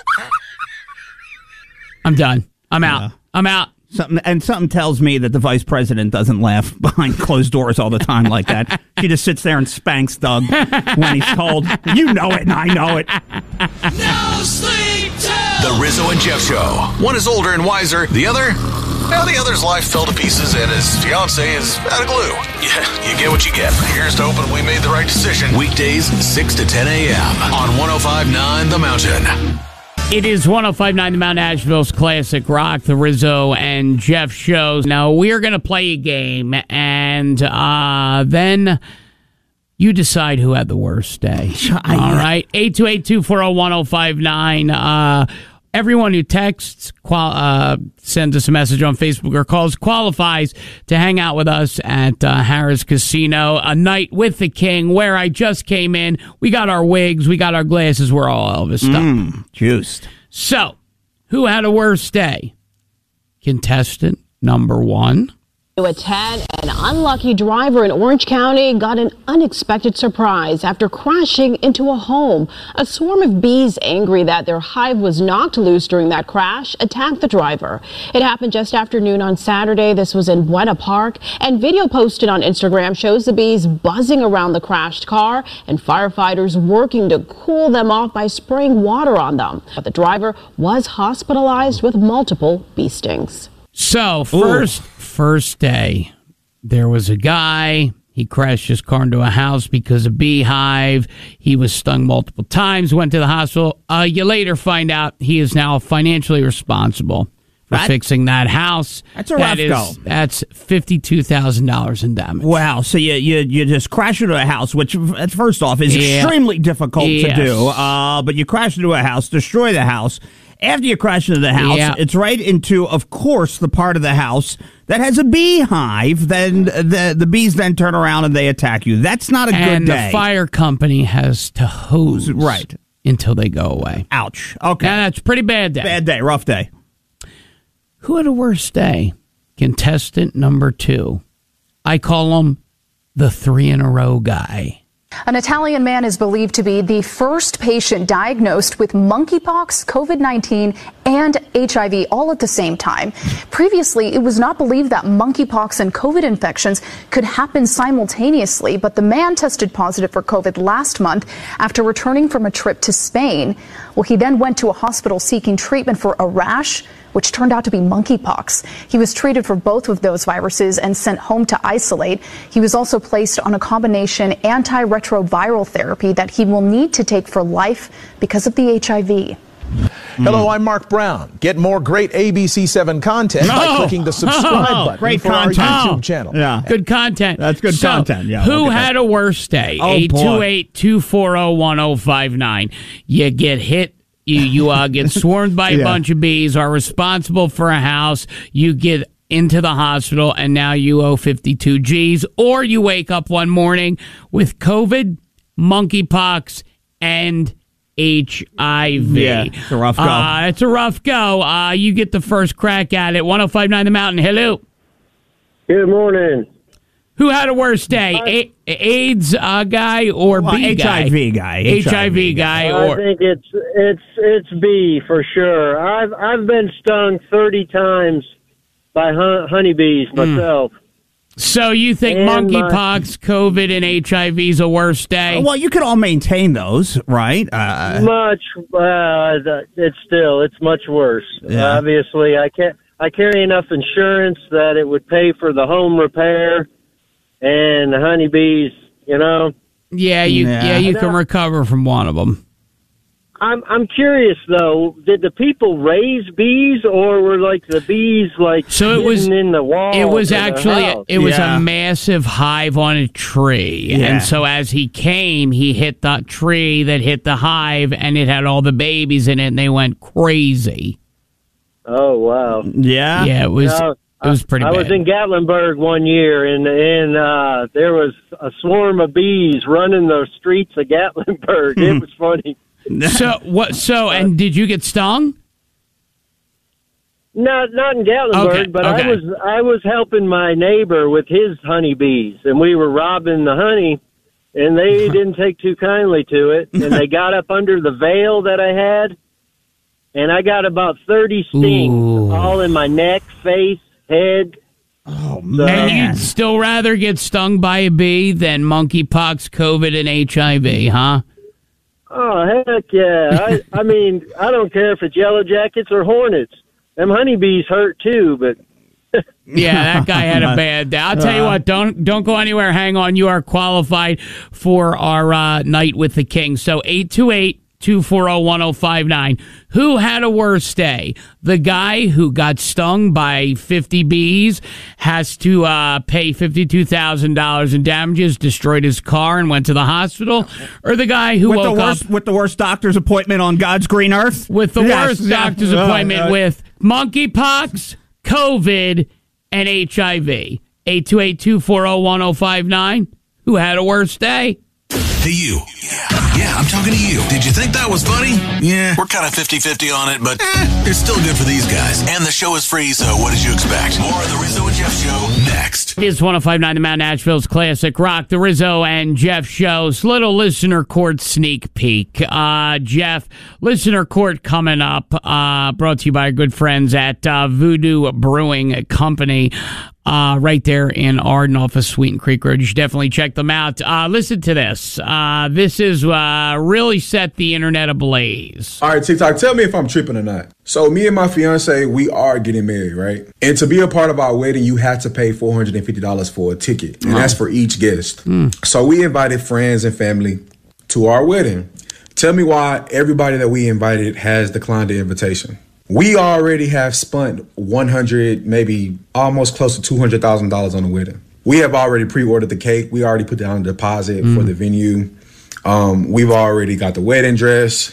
I'm done. I'm out. Yeah. I'm out. Something and something tells me that the vice president doesn't laugh behind closed doors all the time like that. She just sits there and spanks Doug when he's told, "You know it, and I know it." No sleep till The Rizzo and Jeff Show. One is older and wiser. The other, well, the other's life fell to pieces and his fiance is out of glue. Yeah, you get what you get. Here's to hoping we made the right decision. Weekdays, six to ten a.m. on one oh five point nine The Mountain. It is one oh five point nine The Mountain, Asheville's classic rock, the Rizzo and Jeff shows. Now, we're going to play a game, and uh, then you decide who had the worst day. All right? eight two eight, two four zero, one oh five nine. Uh, everyone who texts, qual- uh, sends us a message on Facebook or calls qualifies to hang out with us at uh, Harris Casino, a night with the king, where I just came in. We got our wigs, we got our glasses, we're all Elvis stuff. Mm, juiced. So, who had a worse day? Contestant number one. A ten, an unlucky driver in Orange County got an unexpected surprise after crashing into a home. A swarm of bees, angry that their hive was knocked loose during that crash, attacked the driver. It happened just after noon on Saturday. This was in Buena Park, and video posted on Instagram shows the bees buzzing around the crashed car and firefighters working to cool them off by spraying water on them. But the driver was hospitalized with multiple bee stings. So, first first day, there was a guy. He crashed his car into a house because of beehive. He was stung multiple times, went to the hospital. Uh, you later find out he is now financially responsible for That- fixing that house. That's a That rough is- go. That's fifty-two thousand dollars in damage. Wow. So you, you you just crash into a house, which uh, first off is Yeah. extremely difficult Yes. to do. Uh, but you crash into a house, destroy the house, After you crash into the house, Yeah. it's right into, of course, the part of the house that has a beehive. Then the the bees then turn around and they attack you. That's not a and good day. the fire company has to hose Right. until they go away. Ouch. Okay. Now, that's a pretty bad day. Bad day. Rough day. Who had a worse day? Contestant number two. I call him the three in a row guy. An Italian man is believed to be the first patient diagnosed with monkeypox, COVID nineteen, and H I V all at the same time. Previously, it was not believed that monkeypox and COVID infections could happen simultaneously, but the man tested positive for COVID last month after returning from a trip to Spain. Well, he then went to a hospital seeking treatment for a rash, which turned out to be monkeypox. He was treated for both of those viruses and sent home to isolate. He was also placed on a combination antiretroviral therapy that he will need to take for life because of the H I V. Hello, I'm Mark Brown. Get more great A B C seven content by Oh, clicking the subscribe oh, button great for content. our YouTube Oh, channel. Yeah. Good content. That's good So, content, yeah, Who look at had that. a worse day? Oh, eight two eight, two four zero, one zero five nine. You get hit. You you uh, get swarmed by a Yeah. bunch of bees, are responsible for a house. You get into the hospital, and now you owe fifty-two G's. Or you wake up one morning with COVID, monkeypox, and H I V. Yeah, it's a rough go. Uh, it's a rough go. Uh, you get the first crack at it. one oh five nine The Mountain. Hello. Good morning. Who had a worse day? A- AIDS uh, guy or Well, B guy? H I V guy. H I V guy I or think it's it's it's B for sure. I've I've been stung thirty times by hun- honeybees myself. so you think And my- monkeypox, COVID, and H I V's a worse day? Well, you could all maintain those, right? Uh, Much, uh, th- it's still it's much worse. Yeah. Obviously, I can't. I carry enough insurance that it would pay for the home repair, and the honeybees. You know. yeah, you Yeah. yeah, you can recover from one of them. I'm I'm curious though. Did the people raise bees, or were like the bees like So it was hidden in the wall? It was of the actually house? it was Yeah. a massive hive on a tree, Yeah. and so as he came, he hit the tree that hit the hive, and it had all the babies in it, and they went crazy. Oh wow! yeah. Yeah, it was No, it was pretty I bad. was in Gatlinburg one year, and and uh, there was a swarm of bees running the streets of Gatlinburg. It was funny. so what? So and did you get stung? Not not in Gatlinburg, Okay, but okay. I was I was helping my neighbor with his honeybees, and we were robbing the honey, and they didn't take too kindly to it, and they got up under the veil that I had, and I got about thirty stings, Ooh. all in my neck, face, head. Oh, And man. you'd still rather get stung by a bee than monkeypox, COVID, and H I V, huh? Oh, heck yeah. I, I mean, I don't care if it's yellow jackets or hornets. Them honeybees hurt too, but Yeah, that guy had a bad day. I'll tell you what, don't don't go anywhere. Hang on. You are qualified for our uh, night with the king. So eight two eight, two four zero, one zero five nine. Who had a worse day? The guy who got stung by fifty bees has to uh, pay fifty-two thousand dollars in damages, destroyed his car, and went to the hospital? Or the guy who with woke the up worst with the worst doctor's appointment on God's green earth? with the Yes, worst yeah. doctor's Uh, appointment uh, with monkeypox, COVID, and H I V. eight two eight, two four zero, one zero five nine. Who had a worse day? Hey, you. Yeah, yeah, I'm talking to you. Did you think that was funny? Yeah, we're kind of fifty-fifty on it, but eh, it's still good for these guys. And the show is free, so what did you expect? More of the Rizzo and Jeff Show next. It is one oh five nine The Mountain, Asheville's classic rock, the Rizzo and Jeff Show's little listener court sneak peek. Uh, Jeff, listener court coming up, uh, brought to you by our good friends at uh, VOODOO Brewing Company. Uh, right there in Arden off of Sweeten Creek Road. You should definitely check them out. Uh, listen to this. Uh, this is uh, really set the internet ablaze. All right, TikTok, tell me if I'm tripping or not. So me and my fiance, we are getting married, right? And to be a part of our wedding, you had to pay four hundred fifty dollars for a ticket. And that's for each guest. Mm. So we invited friends and family to our wedding. Tell me why everybody that we invited has declined the invitation. We already have spent one hundred, maybe almost close to two hundred thousand dollars on the wedding. We have already pre-ordered the cake. We already put down a deposit Mm. for the venue. Um, we've already got the wedding dress.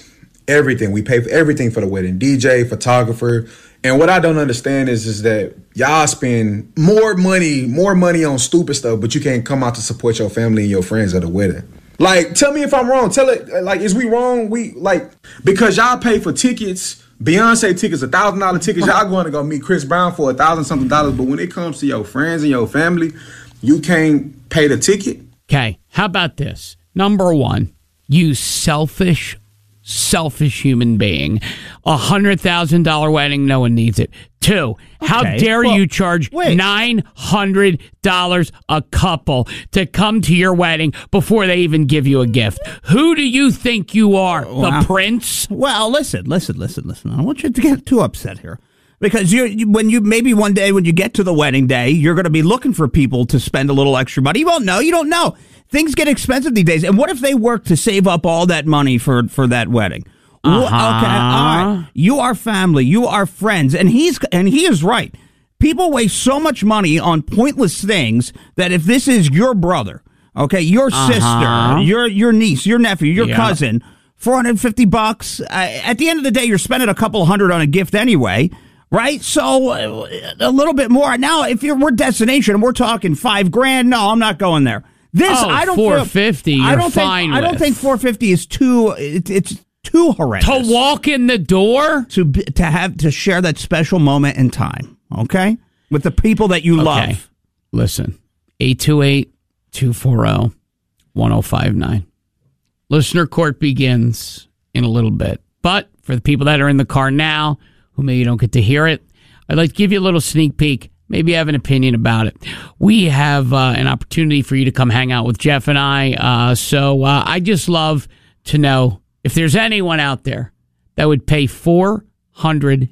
everything. We pay for everything for the wedding, D J, photographer. And what I don't understand is, is that y'all spend more money, more money on stupid stuff, but you can't come out to support your family and your friends at a wedding. Like, tell me if I'm wrong. Tell it, like, is we wrong? We, like, because y'all pay for tickets, Beyonce tickets, a thousand dollar tickets, y'all going to go meet Chris Brown for a thousand something dollars. But when it comes to your friends and your family, you can't pay the ticket. Okay, how about this? Number one, you selfish selfish human being. A hundred thousand dollar wedding, no one needs it. Two, how Okay, dare well, you charge wait. nine hundred dollars a couple to come to your wedding before they even give you a gift? Who do you think you are, Wow. the prince? Well, listen, listen, listen, listen. I don't want you to get too upset here. Because you, you, when you maybe one day when you get to the wedding day, you're going to be looking for people to spend a little extra money. You won't know. You don't know. Things get expensive these days. And what if they work to save up all that money for, for that wedding? Uh-huh. Wh- Okay, all right. You are family. You are friends, and he's and he is right. People waste so much money on pointless things that if this is your brother, okay, your Uh-huh. sister, your your niece, your nephew, your Yeah. cousin, four hundred fifty bucks. Uh, at the end of the day, you're spending a couple hundred on a gift anyway. Right, so uh, a little bit more. Now, if you're we're destination and we're talking five grand, no, I'm not going there. This Oh, I don't four fifty, feel, I you're don't fine think I don't with. think four fifty is too. It, it's too horrendous To walk in the door? to be, to have to share that special moment in time. Okay, with the people that you Okay. love. Listen, eight two eight, two four zero, one zero five nine. Listener court begins in a little bit. But for the people that are in the car now, who maybe don't get to hear it, I'd like to give you a little sneak peek. Maybe you have an opinion about it. We have uh, an opportunity for you to come hang out with Jeff and I. Uh, so uh, I just love to know if there's anyone out there that would pay four hundred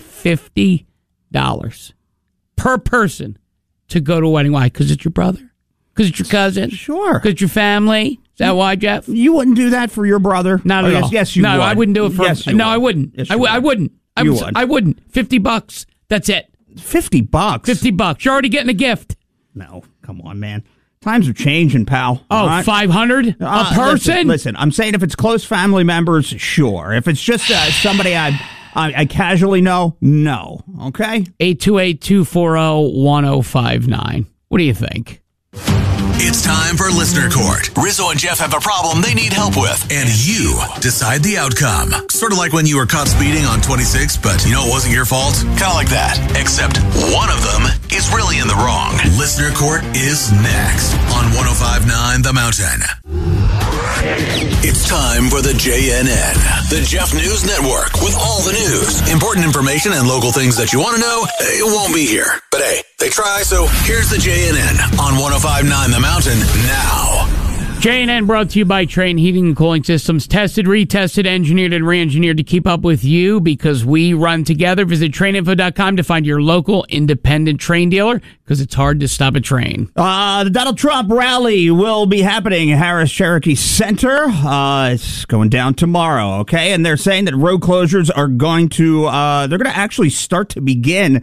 fifty dollars per person to go to a wedding. Why? Because it's your brother? Because it's your cousin? Sure. Because it's your family? Is that why, Jeff? You wouldn't do that for your brother? Not Oh, at yes, all. Yes, you no, would. I wouldn't do it for. Yes, you no, would. I wouldn't. Yes, I, you w- I would. wouldn't. I, You was, would. I wouldn't. Fifty bucks. That's it. Fifty bucks. Fifty bucks. You're already getting a gift. No, come on, man. Times are changing, pal. Oh, All right? five hundred Uh, a person. Listen, listen, I'm saying if it's close family members, sure. If it's just uh, somebody I, I I casually know, no. Okay. Eight two eight two four zero one zero five nine. What do you think? It's time for Listener Court. Rizzo and Jeff have a problem they need help with, and you decide the outcome. Sort of like when you were caught speeding on twenty-six, but you know it wasn't your fault? Kind of like that. Except one of them is really in the wrong. Listener Court is next on one oh five point nine The Mountain. It's time for the J N N, the Jeff News Network, with all the news. Important information and local things that you want to know, it won't be here. But hey, they try, so here's the J N N on one oh five point nine The Mountain now. J N N brought to you by Train Heating and Cooling Systems. Tested, retested, engineered, and re-engineered to keep up with you because we run together. Visit train info dot com to find your local independent train dealer because it's hard to stop a train. Uh, the Donald Trump rally will be happening at Harris Cherokee Center. Uh, it's going down tomorrow, okay? And they're saying that road closures are going to, uh, they're going to actually start to begin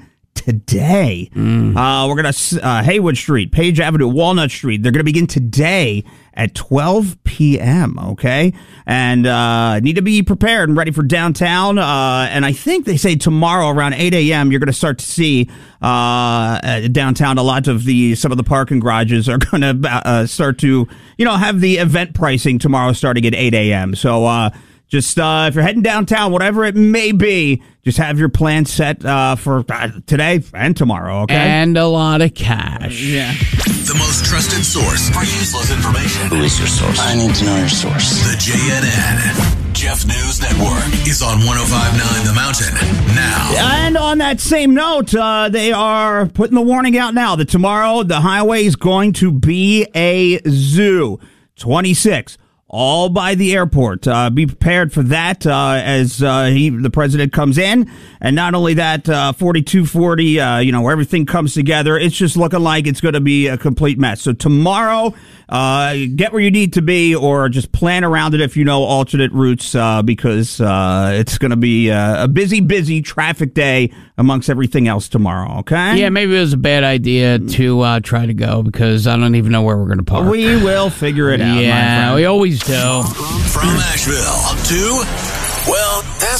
today. Mm. Uh, we're going to, uh, Haywood Street, Page Avenue, Walnut Street. They're going to begin today at twelve p.m., okay? And uh, need to be prepared and ready for downtown. Uh, and I think they say tomorrow around eight a.m. you're going to start to see uh, uh, downtown a lot of the, some of the parking garages are going to uh, start to, you know, have the event pricing tomorrow starting at eight a.m. So, uh, Just uh, if you're heading downtown, whatever it may be, just have your plan set uh, for uh, today and tomorrow, okay? And a lot of cash. Yeah. The most trusted source for useless information. Who is your source? I need to know your source. The J N N, Jeff News Network, is on one oh five point nine The Mountain now. And on that same note, uh, they are putting the warning out now that tomorrow the highway is going to be a zoo. twenty-six. All by the airport. Uh, be prepared for that uh, as uh, he, the president comes in. And not only that, uh, forty-two forty, uh, you know, where everything comes together, it's just looking like it's going to be a complete mess. So tomorrow, uh, get where you need to be or just plan around it if you know alternate routes uh, because uh, it's going to be uh, a busy, busy traffic day amongst everything else tomorrow, okay? Yeah, maybe it was a bad idea to uh, try to go because I don't even know where we're going to park. We will figure it out, my Yeah, friend. we always do. From Asheville to, well,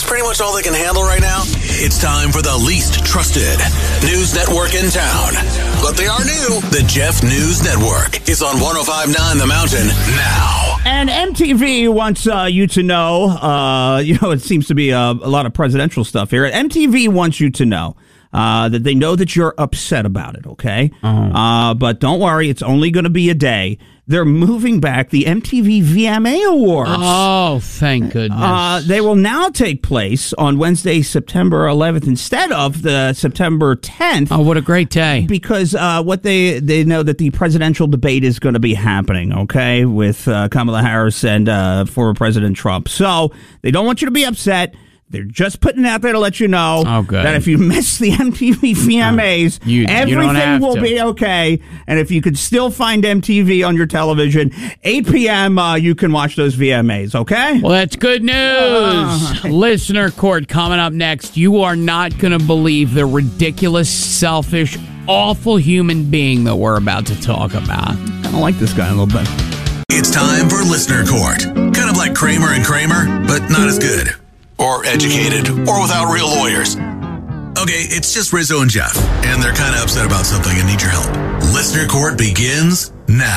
pretty much all they can handle right now. It's time for the least trusted news network in town. But they are new. The Jeff News Network is on one oh five point nine The Mountain now. And M T V wants uh, you to know, uh, you know, it seems to be a, a lot of presidential stuff here. M T V wants you to know uh, that they know that you're upset about it, okay? Uh-huh. Uh, but don't worry, it's only going to be a day. They're moving back the M T V V M A Awards. Oh, thank goodness. Uh, they will now take place on Wednesday, September eleventh, instead of the September tenth. Oh, what a great day. Because uh, what they, they know that the presidential debate is going to be happening, okay, with uh, Kamala Harris and uh, former President Trump. So they don't want you to be upset. They're just putting it out there to let you know oh, good. that if you miss the M T V V M As, uh, you, everything you will to. be okay. And if you could still find M T V on your television, eight p.m., uh, you can watch those V M As, okay? Well, that's good news. Uh, Listener Court coming up next. You are not going to believe the ridiculous, selfish, awful human being that we're about to talk about. I don't like this guy a little bit. It's time for Listener Court. Kind of like Kramer and Kramer, but not as good. Or educated, or without real lawyers. Okay, it's just Rizzo and Jeff, and they're kind of upset about something and need your help. Listener Court begins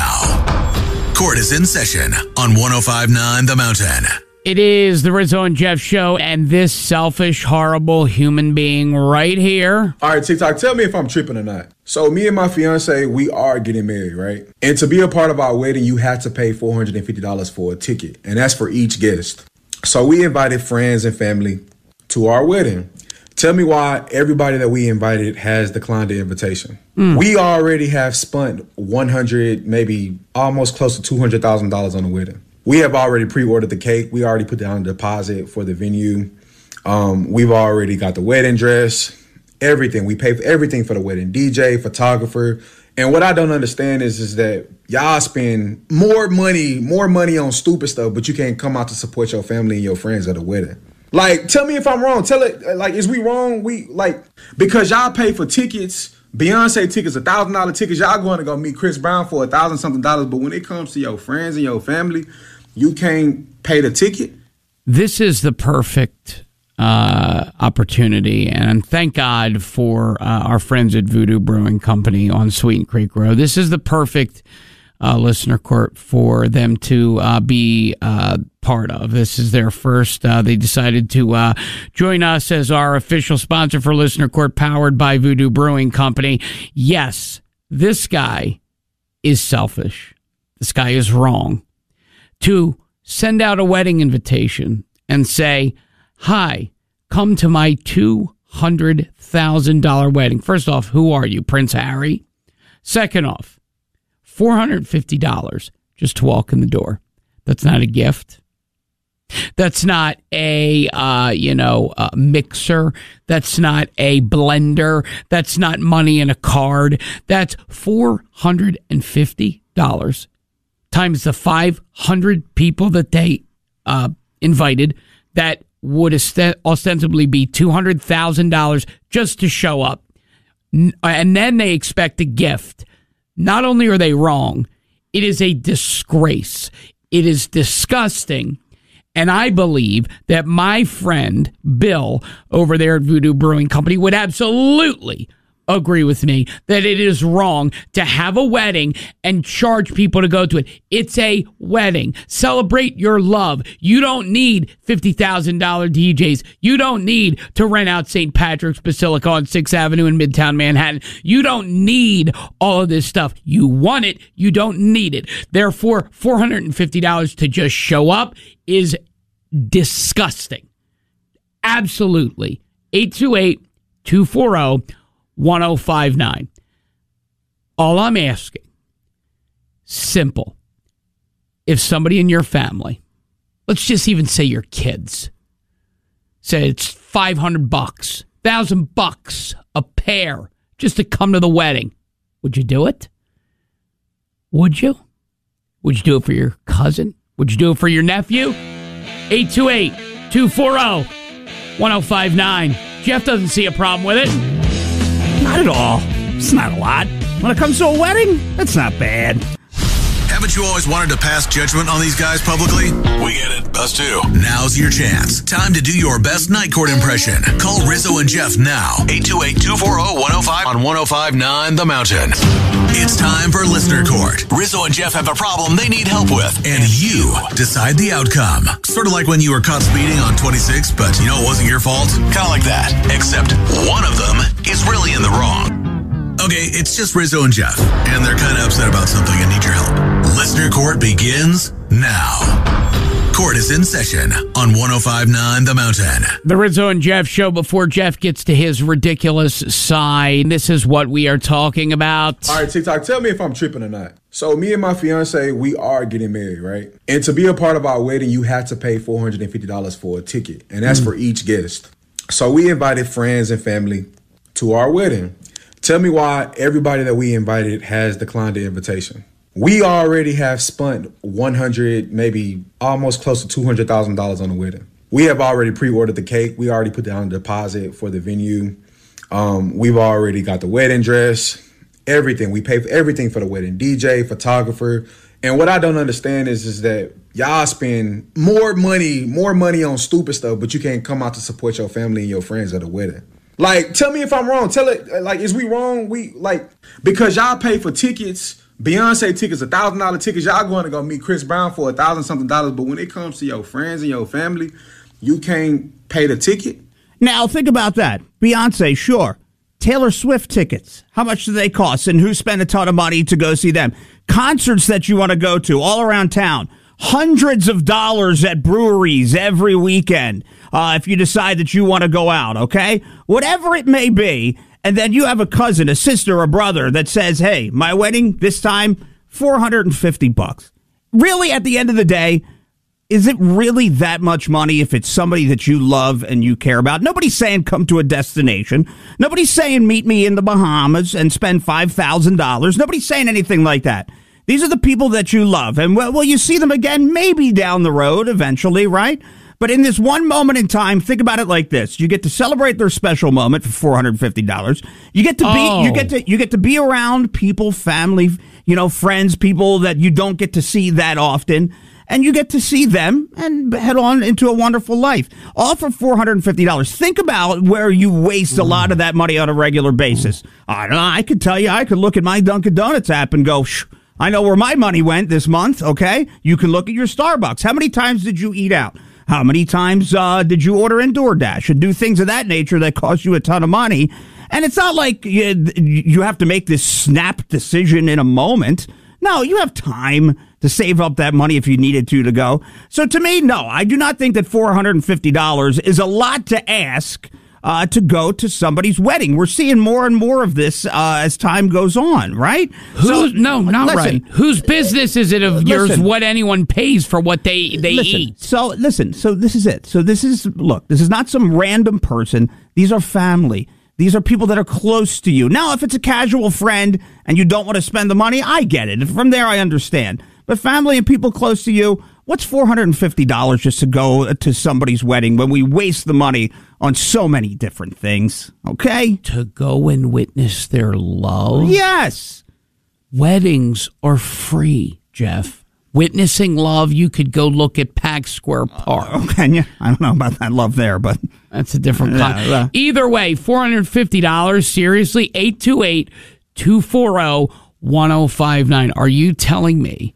now. Court is in session on one oh five point nine The Mountain. It is the Rizzo and Jeff show, and this selfish, horrible human being right here. All right, TikTok, tell me if I'm tripping or not. So me and my fiance, we are getting married, right? And to be a part of our wedding, you have to pay four hundred fifty dollars for a ticket, and that's for each guest. So we invited friends and family to our wedding. Tell me why everybody that we invited has declined the invitation. Mm. We already have spent one hundred, maybe almost close to two hundred thousand dollars on the wedding. We have already pre-ordered the cake. We already put down a deposit for the venue. Um, we've already got the wedding dress, everything. We pay for everything for the wedding, D J, photographer. And what I don't understand is, is that y'all spend more money, more money on stupid stuff, but you can't come out to support your family and your friends at a wedding. Like, tell me if I'm wrong. Tell it, like, is we wrong? We, like, because y'all pay for tickets, Beyonce tickets, one thousand dollars tickets, y'all going to go meet Chris Brown for a thousand something dollars, but when it comes to your friends and your family, you can't pay the ticket? This is the perfect Uh, opportunity, and thank God for uh, our friends at VOODOO Brewing Company on Sweeten Creek Road. This is the perfect uh, listener court for them to uh, be uh, part of. This is their first. Uh, they decided to uh, join us as our official sponsor for Listener Court, powered by VOODOO Brewing Company. Yes, this guy is selfish. This guy is wrong. To send out a wedding invitation and say, hi, come to my two hundred thousand dollars wedding. First off, who are you, Prince Harry? Second off, four hundred fifty dollars just to walk in the door. That's not a gift. That's not a, uh, you know, a mixer. That's not a blender. That's not money in a card. That's four hundred fifty dollars times the five hundred people that they uh, invited that would ostensibly be two hundred thousand dollars just to show up. And then they expect a gift. Not only are they wrong, it is a disgrace. It is disgusting. And I believe that my friend Bill over there at VOODOO Brewing Company would absolutely agree with me that it is wrong to have a wedding and charge people to go to it. It's a wedding. Celebrate your love. You don't need fifty thousand dollars D Js. You don't need to rent out Saint Patrick's Basilica on sixth Avenue in Midtown Manhattan. You don't need all of this stuff. You want it. You don't need it. Therefore, four hundred fifty dollars to just show up is disgusting. Absolutely. eight two eight, two four zero, one oh five nine. All I'm asking, simple. If somebody in your family, let's just even say your kids, say it's five hundred bucks, one thousand bucks a pair just to come to the wedding, would you do it? Would you? Would you do it for your cousin? Would you do it for your nephew? eight two eight, two four zero, one oh five nine. Jeff doesn't see a problem with it. Not at all. It's not a lot. When it comes to a wedding, that's not bad. Haven't you always wanted to pass judgment on these guys publicly? We get it. Us too. Now's your chance. Time to do your best night court impression. Call Rizzo and Jeff now. eight two eight, two four zero, one zero five on one oh five point nine The Mountain. It's time for Listener Court. Rizzo and Jeff have a problem they need help with, and you decide the outcome. Sort of like when you were caught speeding on twenty-six, but you know it wasn't your fault. Kind of like that. Except one of them is really in the wrong. Okay, it's just Rizzo and Jeff, and they're kind of upset about something and need your help. Listener Court begins now. Court is in session on one oh five point nine The Mountain. The Rizzo and Jeff show. Before Jeff gets to his ridiculous side, this is what we are talking about. All right, TikTok, tell me if I'm tripping or not. So me and my fiance, we are getting married, right? And to be a part of our wedding, you have to pay four hundred fifty dollars for a ticket, and that's mm. for each guest. So we invited friends and family to our wedding. Tell me why everybody that we invited has declined the invitation. We already have spent one hundred, maybe almost close to two hundred thousand dollars on the wedding. We have already pre-ordered the cake. We already put down a deposit for the venue. Um, we've already got the wedding dress, everything. We pay for everything for the wedding, D J, photographer. And what I don't understand is, is that y'all spend more money, more money on stupid stuff, but you can't come out to support your family and your friends at a wedding. Like, tell me if I'm wrong. Tell it, like, is we wrong? We, like, because y'all pay for tickets, Beyonce tickets, one thousand dollars tickets, y'all going to go meet Chris Brown for a thousand something dollars, but when it comes to your friends and your family, you can't pay the ticket? Now, think about that. Beyonce, sure. Taylor Swift tickets, how much do they cost, and who spent a ton of money to go see them? Concerts that you want to go to all around town. Hundreds of dollars at breweries every weekend uh, if you decide that you want to go out, okay? Whatever it may be, and then you have a cousin, a sister, a brother that says, hey, my wedding this time, four hundred fifty bucks. Really, at the end of the day, is it really that much money if it's somebody that you love and you care about? Nobody's saying come to a destination. Nobody's saying meet me in the Bahamas and spend five thousand dollars. Nobody's saying anything like that. These are the people that you love, and well, well, you see them again maybe down the road eventually, right? But in this one moment in time, think about it like this: you get to celebrate their special moment for four hundred fifty dollars. You get to be, Oh. you get to, you get to be around people, family, you know, friends, people that you don't get to see that often, and you get to see them and head on into a wonderful life, all for four hundred fifty dollars. Think about where you waste a lot of that money on a regular basis. I don't know. I could tell you, I could look at my Dunkin' Donuts app and go, shh. I know where my money went this month, okay? You can look at your Starbucks. How many times did you eat out? How many times uh, did you order in DoorDash and do things of that nature that cost you a ton of money? And it's not like you, you have to make this snap decision in a moment. No, you have time to save up that money if you needed to to go. So to me, no, I do not think that four hundred fifty dollars is a lot to ask Uh, to go to somebody's wedding. We're seeing more and more of this uh, as time goes on, right? Who's, So, no, not listen, right. Whose business is it of yours listen. what anyone pays for what they, they listen, eat? So listen, so this is it. So this is, look, this is not some random person. These are family. These are people that are close to you. Now, if it's a casual friend and you don't want to spend the money, I get it. From there, I understand. But family and people close to you, what's four hundred fifty dollars just to go to somebody's wedding when we waste the money on so many different things, okay? To go and witness their love? Yes. Weddings are free, Jeff. Witnessing love, you could go look at Pack Square Park. Oh, can you? I don't know about that love there, but that's a different Yeah, kind. yeah. Either way, four hundred fifty dollars, seriously, eight two eight, two four zero, one zero five nine. Are you telling me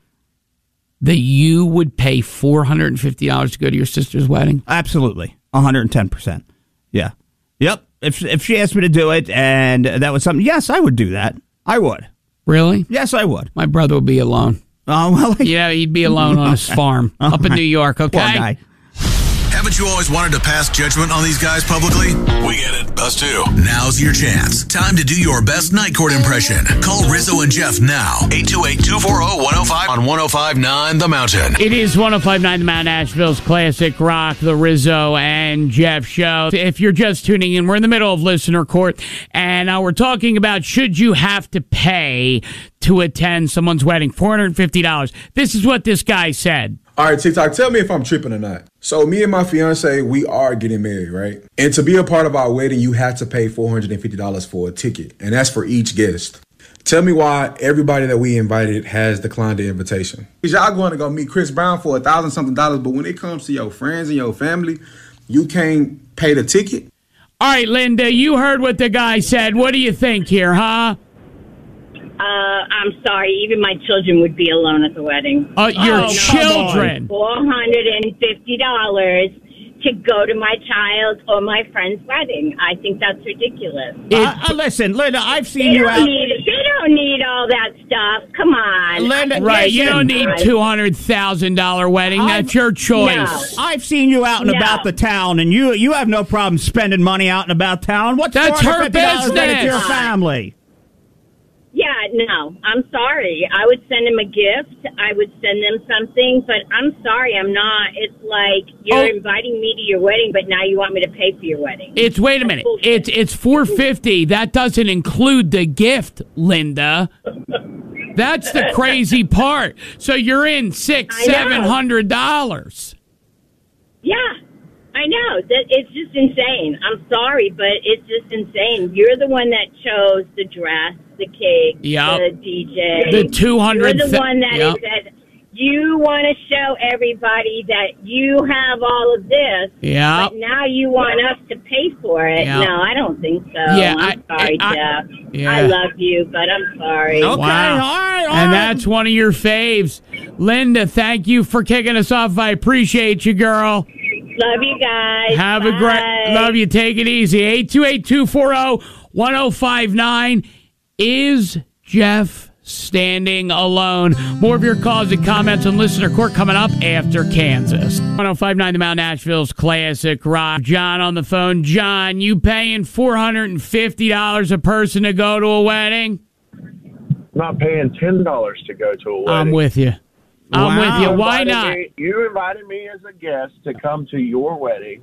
that you would pay four hundred fifty dollars to go to your sister's wedding? Absolutely. one hundred ten percent. Yeah. Yep. If if she asked me to do it and that was something, yes, I would do that. I would. Really? Yes, I would. My brother would be alone. Oh, well. Yeah, he'd be alone on his farm All up in right. New York, okay? Poor guy. Haven't you always wanted to pass judgment on these guys publicly? We get it. Us too. Now's your chance. Time to do your best night court impression. Call Rizzo and Jeff now. eight two eight, two four zero, one zero five on one oh five point nine The Mountain. It is one oh five point nine The Mountain, Asheville's classic rock, the Rizzo and Jeff show. If you're just tuning in, we're in the middle of listener court, and uh, we're talking about should you have to pay to attend someone's wedding, four hundred fifty dollars. This is what this guy said. All right, TikTok, tell me if I'm tripping or not. So me and my fiance, we are getting married, right? And to be a part of our wedding, you have to pay four hundred fifty dollars for a ticket, and that's for each guest. Tell me why everybody that we invited has declined the invitation. Y'all going to go meet Chris Brown for a thousand something dollars, but when it comes to your friends and your family, you can't pay the ticket? All right, Linda, you heard what the guy said. What do you think here, huh? Uh, I'm sorry. Even my children would be alone at the wedding. Uh, your oh, children? four hundred fifty dollars to go to my child or my friend's wedding. I think that's ridiculous. Uh, uh, listen, Linda, I've seen they you don't out. Need, they don't need all that stuff. Come on. Linda, right, listen, you don't need two hundred thousand dollars wedding. I've, That's your choice. No. I've seen you out and No. about the town, and you you have no problem spending money out and about town. What's That's her business to your business. family? Yeah, no, I'm sorry. I would send him a gift. I would send them something, but I'm sorry, I'm not. It's like you're Oh. inviting me to your wedding, but now you want me to pay for your wedding. It's wait a minute. It's it's four fifty. That doesn't include the gift, Linda. That's the crazy part. So you're in six, I know. seven hundred dollars. Yeah, I know. That it's just insane. I'm sorry, but it's just insane. You're the one that chose the dress, the cake, Yep. the D J. The two hundred You're the one that yep. said you want to show everybody that you have all of this. Yep. But now you want us to pay for it. Yep. No, I don't think so. Yeah, I'm I- sorry, I- Jeff. yeah. I love you, but I'm sorry. Okay, Wow. all right, all And right. that's one of your faves. Linda, thank you for kicking us off. I appreciate you, girl. Love you guys. Have a Bye. great love you. Take it easy. eight two eight, two four zero, one zero five nine. Is Jeff standing alone? More of your calls and comments on Listener Court coming up after Kansas. one oh five nine The Mount Asheville's classic rock. John on the phone. John, you paying four hundred fifty dollars a person to go to a wedding? Not paying ten dollars to go to a wedding. I'm with you. I'm Wow. with you. Why invited not? Me, you invited me as a guest to come to your wedding.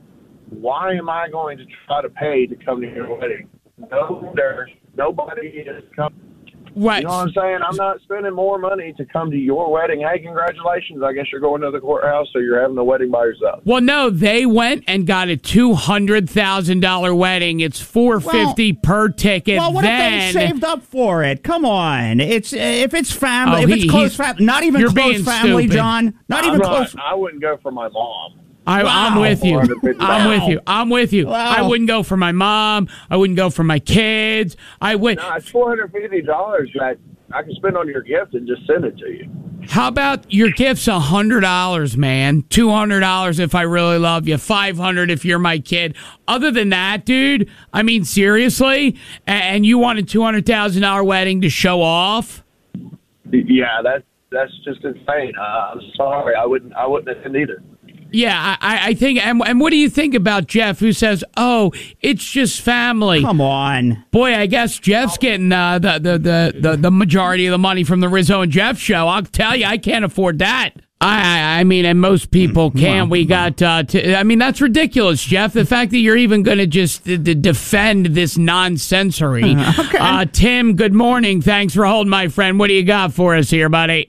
Why am I going to try to pay to come to your wedding? No, there's nobody is coming. Right. You know what I'm saying? I'm not spending more money to come to your wedding. Hey, congratulations. I guess you're going to the courthouse, so you're having a wedding by yourself. Well, no, they went and got a two hundred thousand dollars wedding. It's four hundred fifty dollars per ticket. Well, what then, if they saved up for it? Come on, it's uh, if it's family, Oh, if he- it's close he's- family, not even you're close being family, stupid. John. Not I'm even not- close. I wouldn't go for my mom. I, I'm Wow. with you. four hundred fifty dollars. I'm with you. I'm with you. Wow. I wouldn't go for my mom. I wouldn't go for my kids. I would. No, it's four hundred fifty dollars that I can spend on your gift and just send it to you. How about your gift's a hundred dollars, man? Two hundred dollars if I really love you. Five hundred if you're my kid. Other than that, dude, I mean seriously, a- and you want a two hundred thousand dollar wedding to show off? Yeah, that's that's just insane. Uh, I'm sorry, I wouldn't I wouldn't attend either. Yeah, I, I think. And, and what do you think about Jeff, who says, "Oh, it's just family"? Come on, boy. I guess Jeff's getting uh, the, the the the the majority of the money from the Rizzo and Jeff show. I'll tell you, I can't afford that. I I, I mean, and most people can't. We got. Uh, t- I mean, that's ridiculous, Jeff. The fact that you're even going to just uh, d- defend this nonsensory. Okay. Uh, Tim, good morning. Thanks for holding, my friend. What do you got for us here, buddy?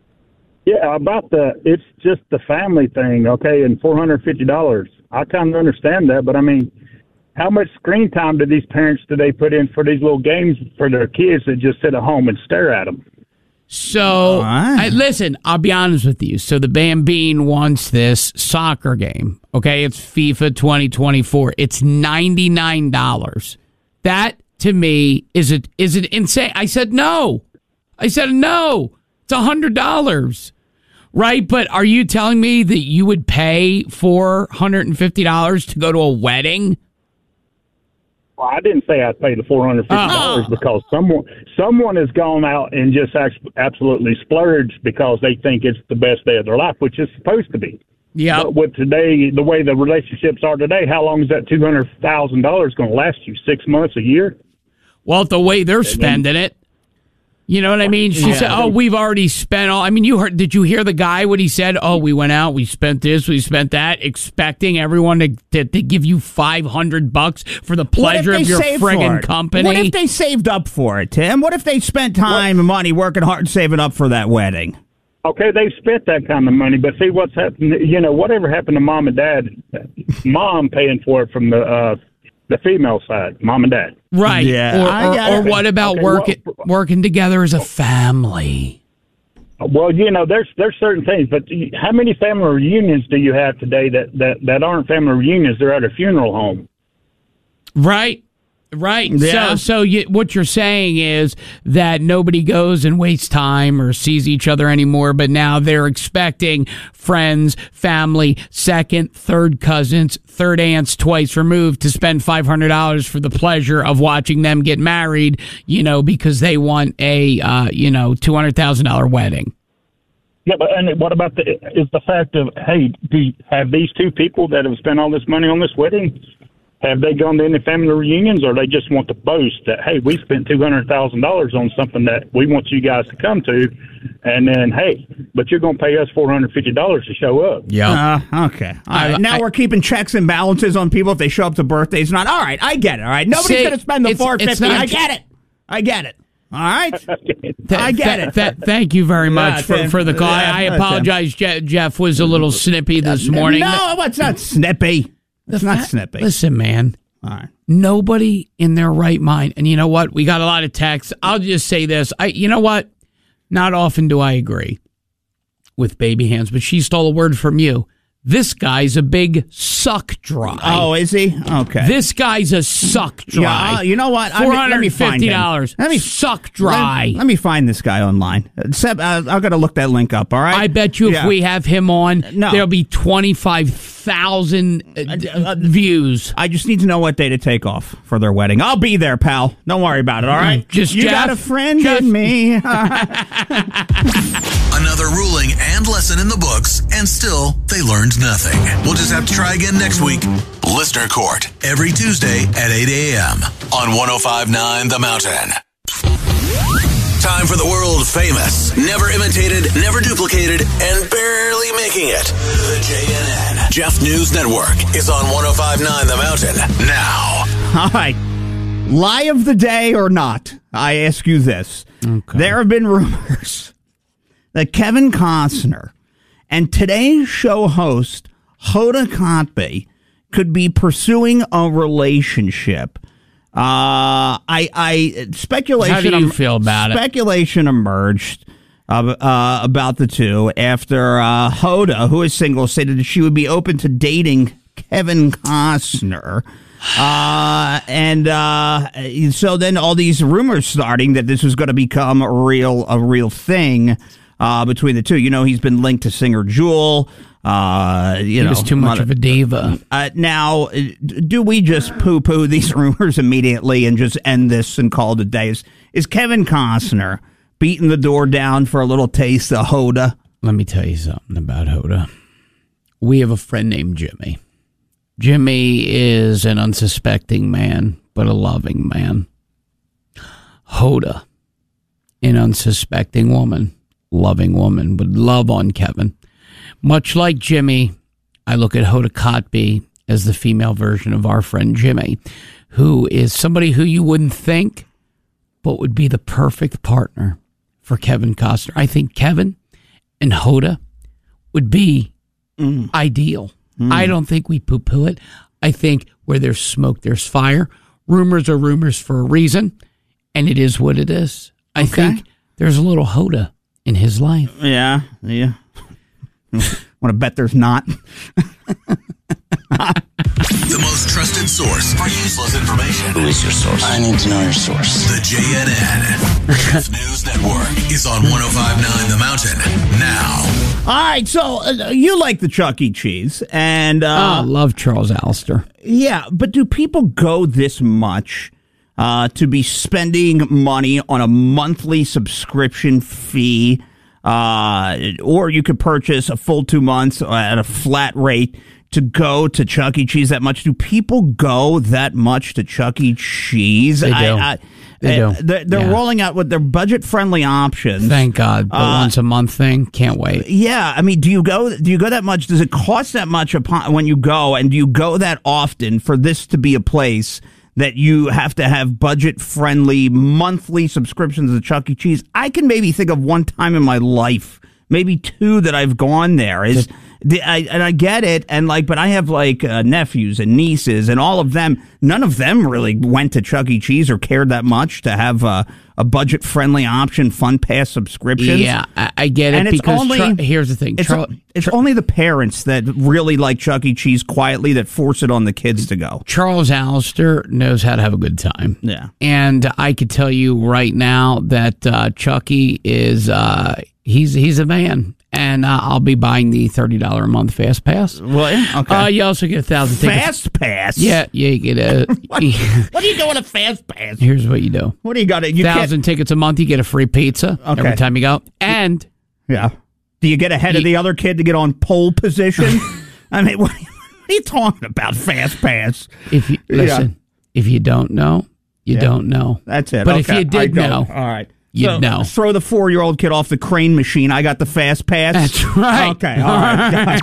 Yeah, about the, it's just the family thing, okay, and four hundred fifty dollars. I kind of understand that, but I mean, how much screen time do these parents do they put in for these little games for their kids that just sit at home and stare at them? So, I, listen, I'll be honest with you. So the Bambine wants this soccer game, okay? It's FIFA twenty twenty-four. It's ninety-nine dollars. That, to me, is it is it insane? I said no. I said no. It's one hundred dollars. Right, but are you telling me that you would pay four hundred fifty dollars to go to a wedding? Well, I didn't say I'd pay the four hundred fifty dollars Oh. because someone someone has gone out and just act- absolutely splurged because they think it's the best day of their life, which is supposed to be. Yeah. But with today, the way the relationships are today, how long is that two hundred thousand dollars going to last you? Six months, a year? Well, the way they're spending it. You know what I mean? She Yeah. said, "Oh, we've already spent all." I mean, you heard? Did you hear the guy what he said? "Oh, we went out, we spent this, we spent that," expecting everyone to to, to give you five hundred bucks for the pleasure What if of they your saved for friggin' it? company. What if they saved up for it, Tim? What if they spent time and money working hard and saving up for that wedding? Okay, they've spent that kind of money, but see what's happened. You know, whatever happened to mom and dad, mom paying for it from the uh, the female side, mom and dad. Right. Yeah. Or, I or, got or it. what about Okay, working well- working together as a family? Well, you know, there's there's certain things, but how many family reunions do you have today that, that, that aren't family reunions? They're at a funeral home. Right. Right. Yeah. So, so you, what you're saying is that nobody goes and wastes time or sees each other anymore, but now they're expecting friends, family, second, third cousins, third aunts twice removed to spend five hundred dollars for the pleasure of watching them get married, you know, because they want a, uh, you know, two hundred thousand dollars wedding. Yeah, but and what about the is the fact of, hey, do you, have these two people that have spent all this money on this wedding, have they gone to any family reunions, or they just want to boast that, hey, we spent two hundred thousand dollars on something that we want you guys to come to, and then, hey, but you're going to pay us four hundred fifty dollars to show up. Yeah. Uh, okay. All right. I- now I- we're keeping checks and balances on people if they show up to birthdays. Not all right. I get it. All right. Nobody's See, going to spend the it's- four it's fifty. not- I get it. I get it. All right. Th- I get th- it. th- thank you very much Yeah, for, Tim. for the call. Yeah, I, I Tim. apologize. Je- Jeff was a little snippy this morning. No, what's not snippy? It's not snippy. Listen, man. All right. Nobody in their right mind. And you know what? We got a lot of texts. I'll just say this. I, you know what? Not often do I agree with baby hands, but she stole a word from you. This guy's a big suck dry. Oh, is he? Okay. This guy's a suck dry. Yeah, uh, you know what? I Four mean, let hundred me find fifty him. dollars. Let me suck dry. Let, let me find this guy online. Seb, uh, I've got to look that link up. All right. I bet you Yeah. if we have him on, No. there'll be twenty-five thousand uh, views. I just need to know what day to take off for their wedding. I'll be there, pal. Don't worry about it. All right. Just you Jeff, got a friend Jeff. in me. Another ruling and lesson in the books, and still they learned nothing. We'll just have to try again next week. Listener Court, every Tuesday at eight a.m. on one oh five point nine The Mountain. Time for the world famous, never imitated, never duplicated, and barely making it. The J N N Jeff News Network is on one oh five point nine The Mountain now. All right. Lie of the day or not? I ask you this. Okay. There have been rumors that Kevin Costner and Today's Show host Hoda Kotb could be pursuing a relationship. Uh, I, I speculation. How do you feel about it? Speculation emerged uh, uh, about the two after uh, Hoda, who is single, stated that she would be open to dating Kevin Costner. Uh, and uh, so then all these rumors starting that this was going to become a real a real thing uh, between the two. You know, he's been linked to singer Jewel. Uh, you He know, was too much of a diva. Uh, now, do we just poo-poo these rumors immediately and just end this and call it a day? Is, is Kevin Costner beating the door down for a little taste of Hoda? Let me tell you something about Hoda. We have a friend named Jimmy. Jimmy is an unsuspecting man, but a loving man. Hoda, an unsuspecting woman, loving woman, would love on Kevin. Much like Jimmy, I look at Hoda Kotb as the female version of our friend Jimmy, who is somebody who you wouldn't think, but would be the perfect partner for Kevin Costner. I think Kevin and Hoda would be mm. ideal. Mm. I don't think we poo-poo it. I think where there's smoke, there's fire. Rumors are rumors for a reason, and it is what it is. I Okay. think there's a little Hoda in his life. Yeah, yeah. Want to bet there's not? The most trusted source for useless information. Who is your source? I need to know your source. The J N N Jeff News Network is on one oh five point nine The Mountain now. All right, so uh, you like the Chuck E. Cheese, and uh, oh, love Charles Allister. Yeah, but do people go this much uh, to be spending money on a monthly subscription fee? Uh, or you could purchase a full two months at a flat rate to go to Chuck E. Cheese that much. Do people go that much to Chuck E. Cheese? They do. I, I, they do. They're, they're yeah. rolling out with their budget-friendly options. Thank God. The Uh, once a month thing. Can't wait. Yeah, I mean, do you go? Do you go that much? Does it cost that much upon when you go? And do you go that often for this to be a place that you have to have budget-friendly monthly subscriptions to Chuck E. Cheese? I can maybe think of one time in my life, maybe two, that I've gone there. Is the, I, and I get it, and like, but I have like uh, nephews and nieces, and all of them. None of them really went to Chuck E. Cheese or cared that much to have uh, a budget-friendly option, Fun Pass subscriptions. Yeah, I, I get it. And it's because only Char- here's the thing: it's, Char- it's only the parents that really like Chuck E. Cheese quietly that force it on the kids to go. Charles Allister knows how to have a good time. Yeah, and I could tell you right now that uh, Chucky is uh, he's he's a man. And uh, I'll be buying the thirty dollars a month Fast Pass. Well, yeah, okay. Uh, you also get a thousand tickets. Fast Pass? Yeah, yeah, you get a... what, what do you do with a Fast Pass? Here's what you do. What do you got? You thousand tickets a month, you get a free pizza okay. every time you go. And... Yeah. Do you get ahead you, of the other kid to get on pole position? I mean, what, what are you talking about, Fast Pass? If you Listen, yeah. if you don't know, you yeah. don't know. That's it. But okay. if you did know... All right. You'd so, know. Throw the four-year-old kid off the crane machine. I got the Fast Pass. That's right. Okay, all right.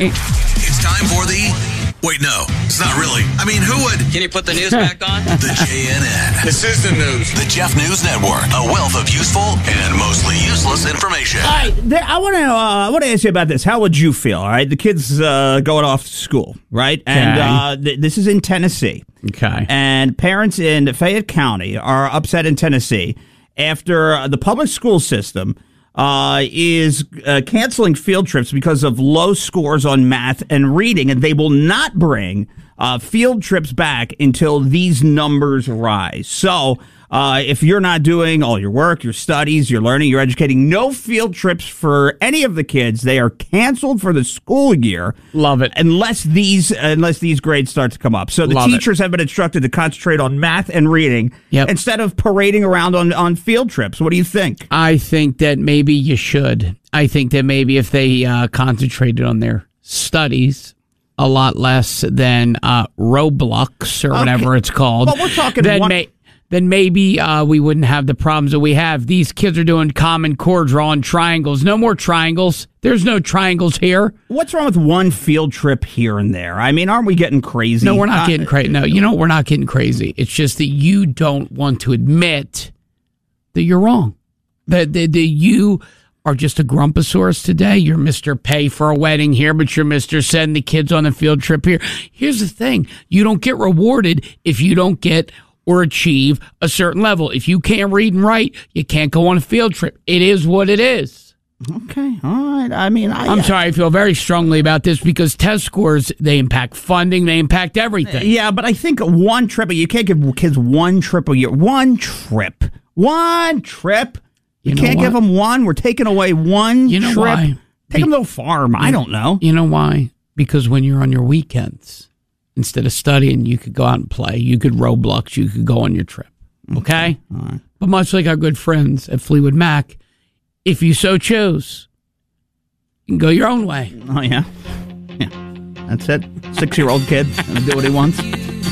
It's time for the... Wait, no, it's not really. I mean, who would... Can you put the news back on? The J N N. This is the news. The Jeff News Network. A wealth of useful and mostly useless information. All right, there, I want to uh, I want to ask you about this. How would you feel, all right? The kid's uh, going off to school, right? And okay. uh, th- this is in Tennessee. Okay. And parents in Fayette County are upset in Tennessee after the public school system uh, is uh, canceling field trips because of low scores on math and reading, and they will not bring uh, field trips back until these numbers rise. So uh, if you're not doing all your work, your studies, your learning, you're educating, no field trips for any of the kids. They are canceled for the school year. Love it. Unless these unless these grades start to come up. So the Love teachers it. have been instructed to concentrate on math and reading yep. instead of parading around on, on field trips. What do you think? I think that maybe you should. I think that maybe if they uh, concentrated on their studies a lot less than uh, Roblox or okay. whatever it's called, well, we're talking then, one- may- then maybe uh, we wouldn't have the problems that we have. These kids are doing Common Core, drawing triangles. No more triangles. There's no triangles here. What's wrong with one field trip here and there? I mean, aren't we getting crazy? No, we're not uh, getting crazy. No, you know, we're not getting crazy. It's just that you don't want to admit that you're wrong. That, that, that you are just a grumposaurus today. You're Mister Pay for a wedding here, but you're Mister Send the kids on a field trip here. Here's the thing. You don't get rewarded if you don't get or achieve a certain level. If you can't read and write, you can't go on a field trip. It is what it is. Okay, all right. I mean, I, I'm sorry. I feel very strongly about this because test scores, they impact funding, they impact everything. Yeah, but I think one trip, you can't give kids one trip a year. One trip. One trip. You, you can't what? give them one. We're taking away one you know trip. Why? Take Be- them to a farm. I don't know. You know why? Because when you're on your weekends, instead of studying, you could go out and play. You could Roblox. You could go on your trip. Okay? All right. But much like our good friends at Fleetwood Mac, if you so chose, you can go your own way. Oh, yeah? Yeah. That's it. Six-year-old kid. Gonna do what he wants.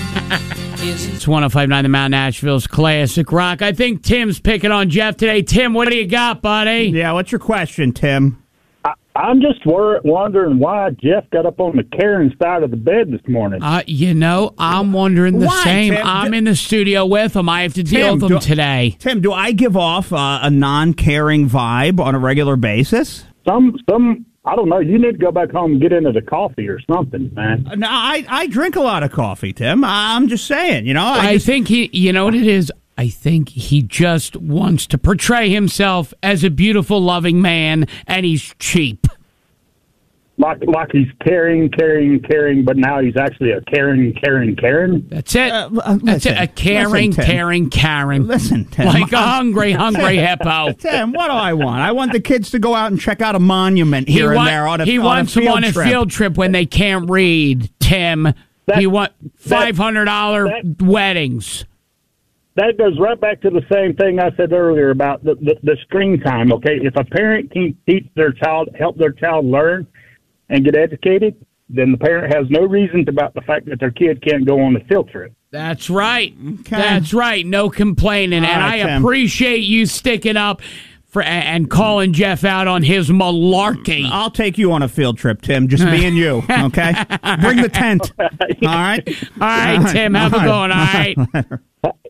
It's one oh five point nine The Mountain, Asheville's classic rock. I think Tim's picking on Jeff today. Tim, what do you got, buddy? Yeah, what's your question, Tim? I'm just wor- wondering why Jeff got up on the Karen side of the bed this morning. Uh, you know, I'm wondering the why, same. Tim? I'm in the studio with him. I have to deal Tim, with him do, today. Tim, do I give off uh, a non-caring vibe on a regular basis? Some, some, I don't know. You need to go back home and get into the coffee or something, man. No, I, I drink a lot of coffee, Tim. I'm just saying, you know. I, I just, think he, you know what it is? I think he just wants to portray himself as a beautiful, loving man, and he's cheap. Like, like he's caring, caring, caring, but now he's actually a caring, caring, caring. That's it. Uh, uh, That's listen, it. A caring, listen, caring, Karen. Listen, Tim. Like a hungry, hungry hippo. Tim, what do I want? I want the kids to go out and check out a monument here he and want, there on a, he on wants a field them on a trip. field trip when they can't read, Tim. That, he want five hundred dollars weddings. That goes right back to the same thing I said earlier about the, the, the screen time, okay? If a parent can teach their child, help their child learn and get educated, then the parent has no reason about the fact that their kid can't go on a field trip. That's right. Okay. That's right. No complaining. All and right, I Tim. appreciate you sticking up for and calling Jeff out on his malarkey. I'll take you on a field trip, Tim. Just me and you, okay? Bring the tent. All right? All right, Tim. Have a going, all right?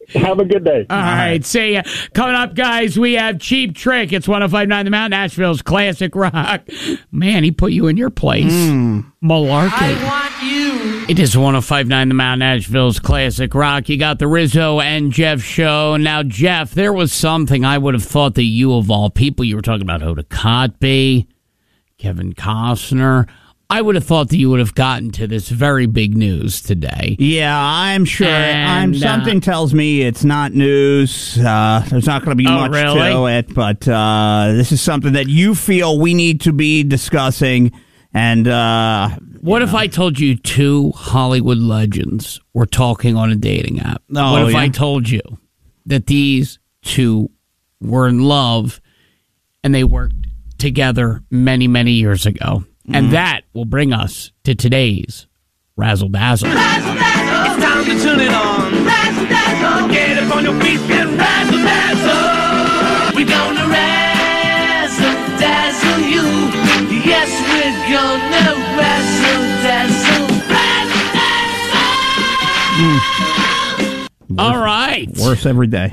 Have a good day. All right, see ya. Coming up, guys, we have Cheap Trick. It's one oh five point nine The Mountain, Asheville's classic rock. Man, he put you in your place. Mm. Malarkey. I want you. It is one oh five point nine The Mountain, Asheville's classic rock. You got the Rizzo and Jeff show. Now, Jeff, there was something I would have thought that you, of all people, you were talking about Hoda Kotb, Kevin Costner. I would have thought that you would have gotten to this very big news today. Yeah, I'm sure. And, I'm, something uh, tells me it's not news. Uh, there's not going to be oh, much really? to it, but uh, this is something that you feel we need to be discussing. And uh, what if know. I told you two Hollywood legends were talking on a dating app? Oh, what if yeah? I told you that these two were in love and they worked together many, many years ago? And mm. that will bring us to today's Razzle Dazzle. Razzle Dazzle, it's time to turn it on. Razzle Dazzle, get up on your feet and Razzle Dazzle. We're gonna Razzle Dazzle you. Yes, we're gonna Razzle Dazzle. Razzle Dazzle. Mm. All right. Worse every day.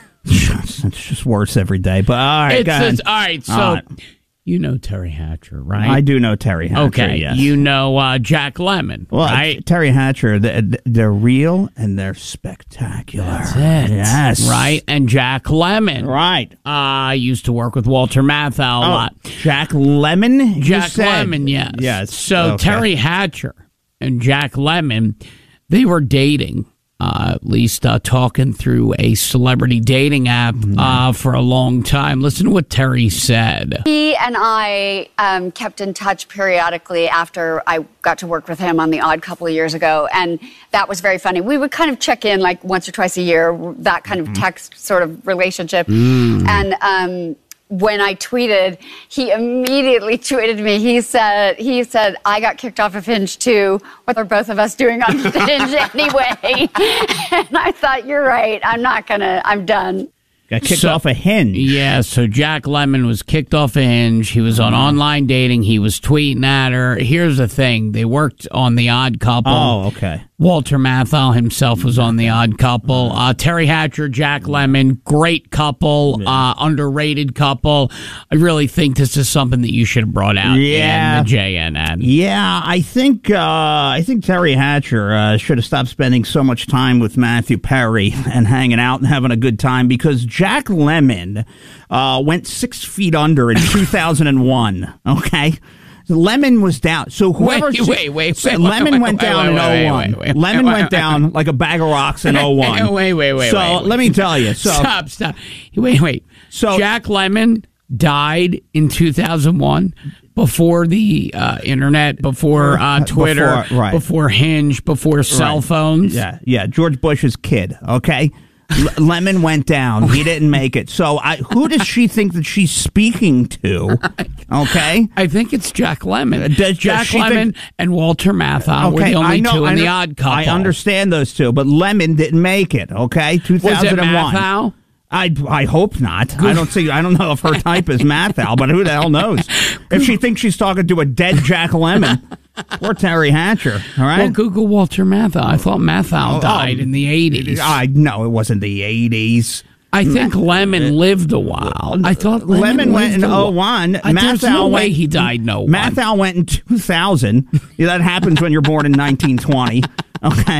It's just worse every day. But all right, it's guys. All right, so... All right. You know Terry Hatcher, right? I do know Terry Hatcher, okay. yes. You know uh, Jack Lemmon, well, right? Terry Hatcher, they're, they're real and they're spectacular. That's it. Yes. Right? And Jack Lemmon. Right. I uh, used to work with Walter Matthau a oh, lot. Jack Lemmon? Jack Lemmon, yes. Yes. So okay. Terry Hatcher and Jack Lemmon, they were dating. Uh, at least uh, talking through a celebrity dating app uh, for a long time. Listen to what Terry said. He and I um, kept in touch periodically after I got to work with him on The Odd Couple years ago, and that was very funny. We would kind of check in like once or twice a year, that kind of text sort of relationship. Mm. And um, when I tweeted, he immediately tweeted me. He said, "He said I got kicked off of Hinge too. What are both of us doing on Hinge anyway?" And I thought, "You're right. I'm not gonna. I'm done." Got kicked so, off a Hinge. Yeah, so Jack Lemmon was kicked off a Hinge. He was on mm. online dating. He was tweeting at her. Here's the thing. They worked on The Odd Couple. Oh, okay. Walter Matthau himself was on The Odd Couple. Uh, Terry Hatcher, Jack Lemmon, great couple, uh, underrated couple. I really think this is something that you should have brought out yeah. in the J N N. Yeah, I think uh, I think Terry Hatcher uh, should have stopped spending so much time with Matthew Perry and hanging out and having a good time, because Jack Lemmon uh, went six feet under in two thousand one, okay? Lemon was down. So whoever wait, wait, wait, wait, Lemon wait, went wait, down wait, in wait, oh one. wait, wait, wait, Lemon wait, went wait, down like a bag of rocks in oh one. Wait, wait, wait. So wait, wait. let me tell you. So stop, stop. Wait, wait. So Jack Lemmon died in two thousand one. Before the uh, internet, before uh, Twitter, before, right. before Hinge, before cell right. phones. Yeah, yeah. George Bush's kid, okay? L- Lemon went down. He didn't make it. So I, who does she think that she's speaking to? Okay? I think it's Jack Lemmon. Does, Jack does Lemmon think, and Walter Matthau okay, were the only I know, two in I know, The Odd Couple. I understand those two, but Lemon didn't make it, okay? two thousand one. Was it Matthau? I, I hope not. I don't see. I don't know if her type is Matthau, but who the hell knows? If she thinks she's talking to a dead Jack Lemmon or Terry Hatcher, all right? Well, Google Walter Matthau. I thought Matthau oh, died oh, in the eighties. I no, it wasn't the eighties. I think Lemon lived a while. I thought Lemon, Lemon went in oh one. There's no way he died in oh one. Matthau went in two thousand. Yeah, that happens when you're born in nineteen twenty. Okay,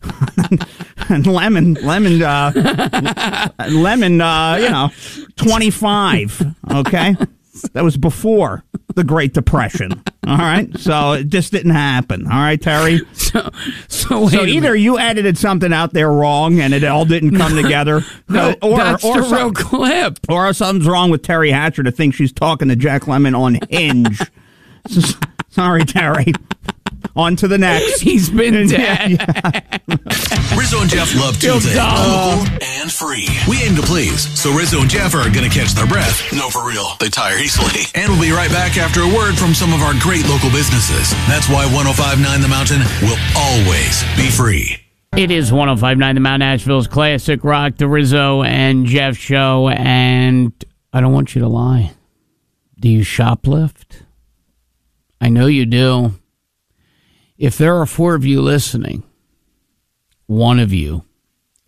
and Lemon, Lemon, uh, Lemon, uh, you know, twenty-five. Okay, that was before the Great Depression. All right, so it just didn't happen. All right, Terry. So, so, wait so either you edited something out there wrong and it all didn't come together, no, or that's or the some, real clip, or something's wrong with Terry Hatcher to think she's talking to Jack Lemmon on Hinge. Sorry, Terry. On to the next. He's been dead. Rizzo and Jeff love two things, local and free. We aim to please, so Rizzo and Jeff are going to catch their breath. No, for real. They tire easily. And we'll be right back after a word from some of our great local businesses. That's why one oh five point nine The Mountain will always be free. It is one oh five point nine The Mountain, Asheville's classic rock, the Rizzo and Jeff show, and I don't want you to lie. Do you shoplift? I know you do. If there are four of you listening, one of you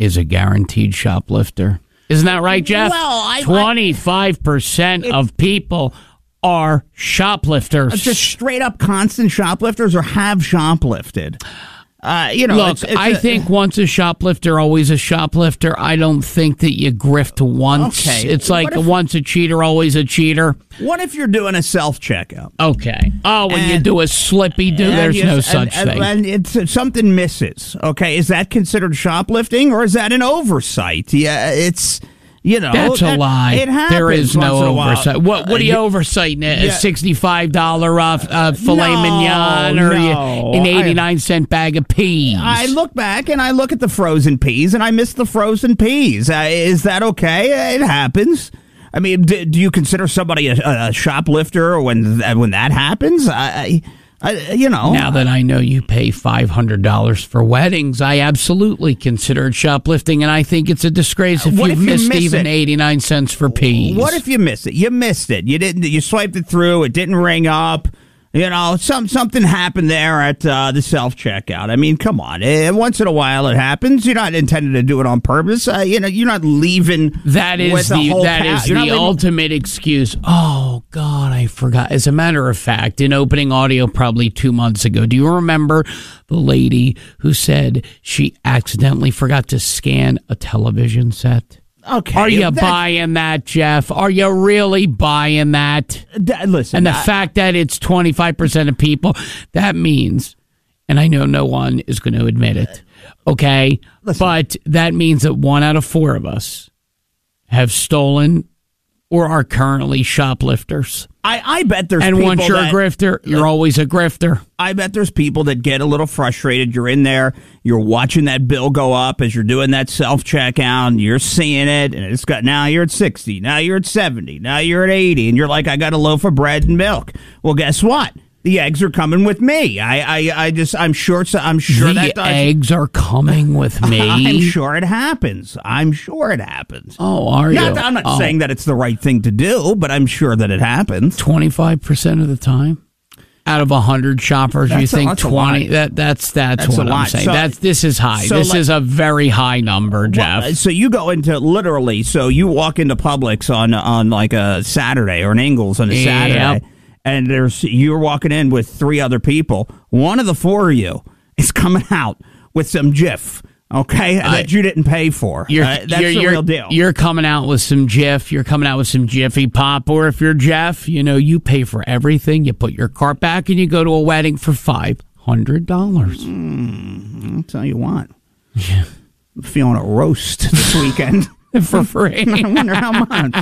is a guaranteed shoplifter. Isn't that right, Jeff? Well, I- twenty-five percent of people are shoplifters. Just straight up constant shoplifters or have shoplifted. Uh, you know, Look, it's, it's I a, think once a shoplifter, always a shoplifter. I don't think that you grift once. Okay. It's like What if- once a cheater, always a cheater. What if you're doing a self-checkout? Okay. Oh, when you And- do a slippy do, And there's you- no and- such and, thing. And it's something misses. Okay, is that considered shoplifting or is that an oversight? Yeah, it's you know That's a that- lie. It happens There is once in no a while. oversight. What what are you Uh, oversighting? A yeah. sixty-five dollars uh, uh, filet No, mignon or you- no. an eighty-nine cent bag of peas? I look back and I look at the frozen peas and I miss the frozen peas. Uh, is that okay? It happens. I mean, do, do you consider somebody a, a shoplifter when th- when that happens? I, I, you know. Now that I know you pay five hundred dollars for weddings, I absolutely consider it shoplifting, and I think it's a disgrace if What you've if you missed miss even it? eighty-nine cents for peas. What if you missed it? You missed it. You didn't. You swiped it through. It didn't ring up. You know, some something happened there at uh, the self checkout. I mean, come on. Eh, once in a while, it happens. You're not intending to do it on purpose. Uh, you know, you're not leaving. That is with a the whole that pa- is you're not the leaving- ultimate excuse. Oh God, I forgot. As a matter of fact, in opening audio probably two months ago, do you remember the lady who said she accidentally forgot to scan a television set? Okay, Are you that's- buying that, Jeff? Are you really buying that? Th- listen, and the I- fact that it's twenty-five percent of people, that means, and I know no one is going to admit it, okay? But that means that one out of four of us have stolen or are currently shoplifters. I, I bet there's and people once you're that, a grifter, you're always a grifter. I bet there's people that get a little frustrated. You're in there, you're watching that bill go up as you're doing that self checkout, and you're seeing it, and it's got now you're at sixty, now you're at seventy, now you're at eighty, and you're like, I got a loaf of bread and milk. Well, guess what? The eggs are coming with me. I, I, I just, I'm sure, I'm sure the that does. eggs are coming with me. I'm sure it happens. I'm sure it happens. Oh, are Not, you? I'm not Oh. saying that it's the right thing to do, but I'm sure that it happens. twenty-five percent of the time? Out of one hundred shoppers, That's you a- think that's a twenty? lot. That that's that's, That's what a I'm lot. saying. So- that's this is high. so this like- is a very high number, Jeff. Well, so you go into literally, so you walk into Publix on on like a Saturday or an Ingles on a Yep. Saturday, and there's you're walking in with three other people. One of the four of you is coming out with some Jif, okay, that you didn't pay for. You're, Uh, that's you're, the you're, real deal. You're coming out with some Jif. You're coming out with some Jiffy Pop. Or if you're Jeff, you know, you pay for everything. You put your cart back and you go to a wedding for five hundred dollars. Mm, I'll tell you what. I'm feeling a roast this weekend. For free. I wonder how much.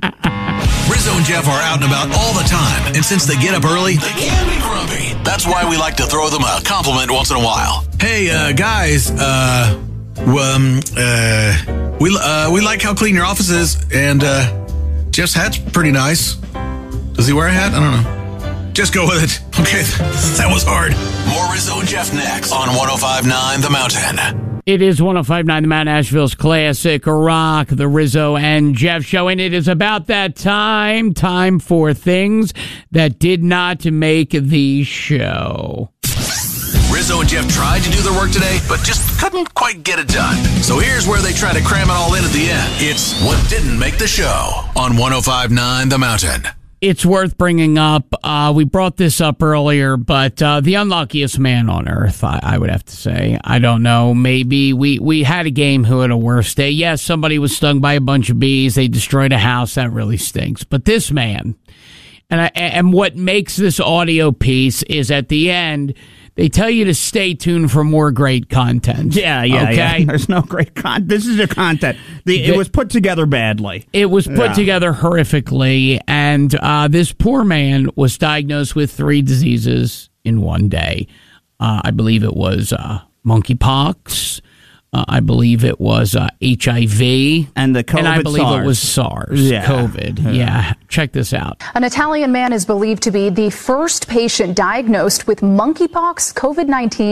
Rizzo and Jeff are out and about all the time, and since they get up early, they can be grumpy. That's why we like to throw them a compliment once in a while. Hey, uh, guys, uh, well, um, uh, we, uh, we like how clean your office is, and, uh, Jeff's hat's pretty nice. Does he wear a hat? I don't know. Just go with it. Okay, that was hard. More Rizzo and Jeff next on one oh five point nine The Mountain. It is one oh five point nine The Mountain, Asheville's classic rock, the Rizzo and Jeff show, and it is about that time, time for things that did not make the show. Rizzo and Jeff tried to do their work today, but just couldn't quite get it done. So here's where they try to cram it all in at the end. It's what didn't make the show on one oh five point nine The Mountain. It's worth bringing up. Uh, we brought this up earlier, but uh, the unluckiest man on earth, I, I would have to say. I don't know. Maybe we, we had a game who had a worse day. Yes, somebody was stung by a bunch of bees. They destroyed a house. That really stinks. But this man, and I, and what makes this audio piece is at the end, they tell you to stay tuned for more great content. Yeah, yeah, okay? yeah. There's no great content. This is the content. The, it The- was put together badly. It was put Yeah. together horrifically, and uh, this poor man was diagnosed with three diseases in one day. Uh, I believe it was uh, monkeypox. Uh, I believe it was uh, H I V. And the COVID And I believe SARS. it was SARS. Yeah. COVID. Yeah. Yeah. Check this out. An Italian man is believed to be the first patient diagnosed with monkeypox, COVID nineteen,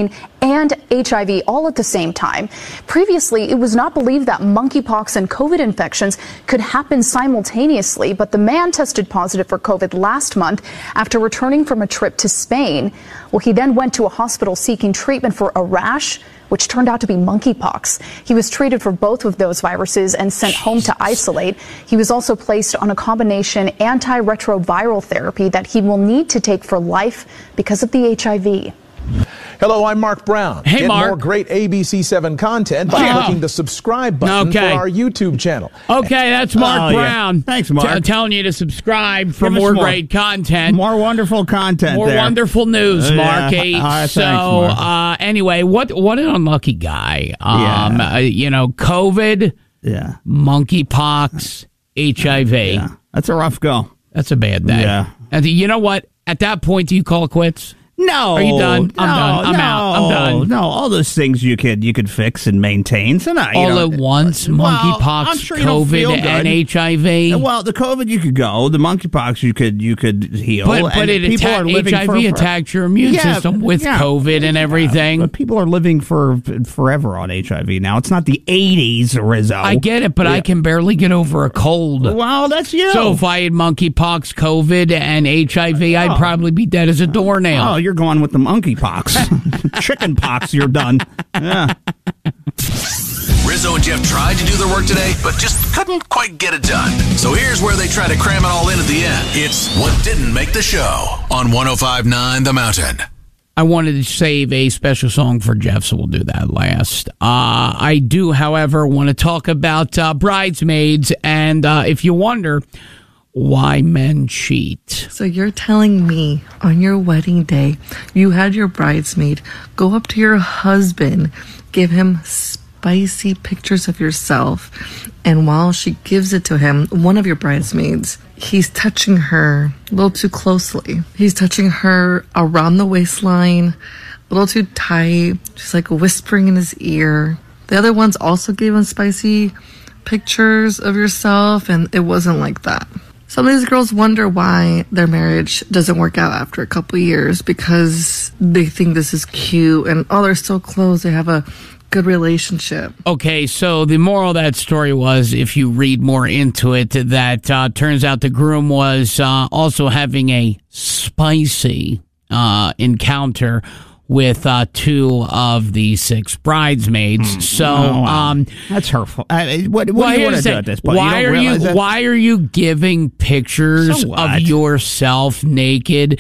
and H I V all at the same time. Previously, it was not believed that monkeypox and COVID infections could happen simultaneously, but the man tested positive for COVID last month after returning from a trip to Spain. Well, he then went to a hospital seeking treatment for a rash, which turned out to be monkeypox. He was treated for both of those viruses and sent Jesus. home to isolate. He was also placed on a combination antiretroviral therapy that he will need to take for life because of the H I V. Hello, I'm Mark Brown. Hey, Get Mark. more great A B C seven content by Oh. clicking the subscribe button Okay. for our YouTube channel. Okay, that's Mark Oh, yeah. Brown. Thanks, Mark. T- telling you to subscribe for Give us more, more. great content. More wonderful content More there. wonderful news, Uh, Mark yeah. H. All right, so, thanks, Mark. uh, anyway, what what an unlucky guy. Um, Yeah. uh, you know, COVID, Yeah. monkeypox, H I V. Yeah. That's a rough go. That's a bad day. Yeah. And you know what? At that point, do you call it quits? No. Are you done? I'm no, done. I'm no, out. I'm done. No, all those things you could you could fix and maintain. So now, you All know, at once, well, monkeypox, I'm sure you don't feel COVID, good. and H I V. Well, the COVID you could go, the monkeypox you could you could heal. But, but and it people atta- are living H I V for, attacks your immune Yeah, system with yeah. COVID and everything. But people are living for forever on H I V now. It's not the eighties, Rizzo. I get it, but I Yeah. can barely get over a cold. Well, that's you. So if I had monkeypox, COVID, and H I V, I'd Oh. probably be dead as a doornail. Oh, you're going with the monkeypox. Chicken pox, you're done. Yeah. Rizzo and Jeff tried to do their work today, but just couldn't quite get it done. So here's where they try to cram it all in at the end. It's What Didn't Make the Show on one oh five point nine The Mountain. I wanted to save a special song for Jeff, so we'll do that last. Uh, I do, however, want to talk about uh, bridesmaids, and uh, if you wonder why men cheat. So you're telling me on your wedding day, you had your bridesmaid go up to your husband, give him spicy pictures of yourself, and while she gives it to him, one of your bridesmaids, he's touching her a little too closely. He's touching her around the waistline, a little too tight, just like whispering in his ear. The other ones also gave him spicy pictures of yourself, and it wasn't like that. Some of these girls wonder why their marriage doesn't work out after a couple years because they think this is cute and, oh, they're so close, they have a good relationship. Okay, so the moral of that story was, if you read more into it, that uh, turns out the groom was uh, also having a spicy uh, encounter with uh, two of the six bridesmaids. So, Oh, wow. um, that's hurtful. I, what what well, do you here's want to the do at thing. this point? Why you are don't you realize that? Why are you giving pictures So of what? yourself naked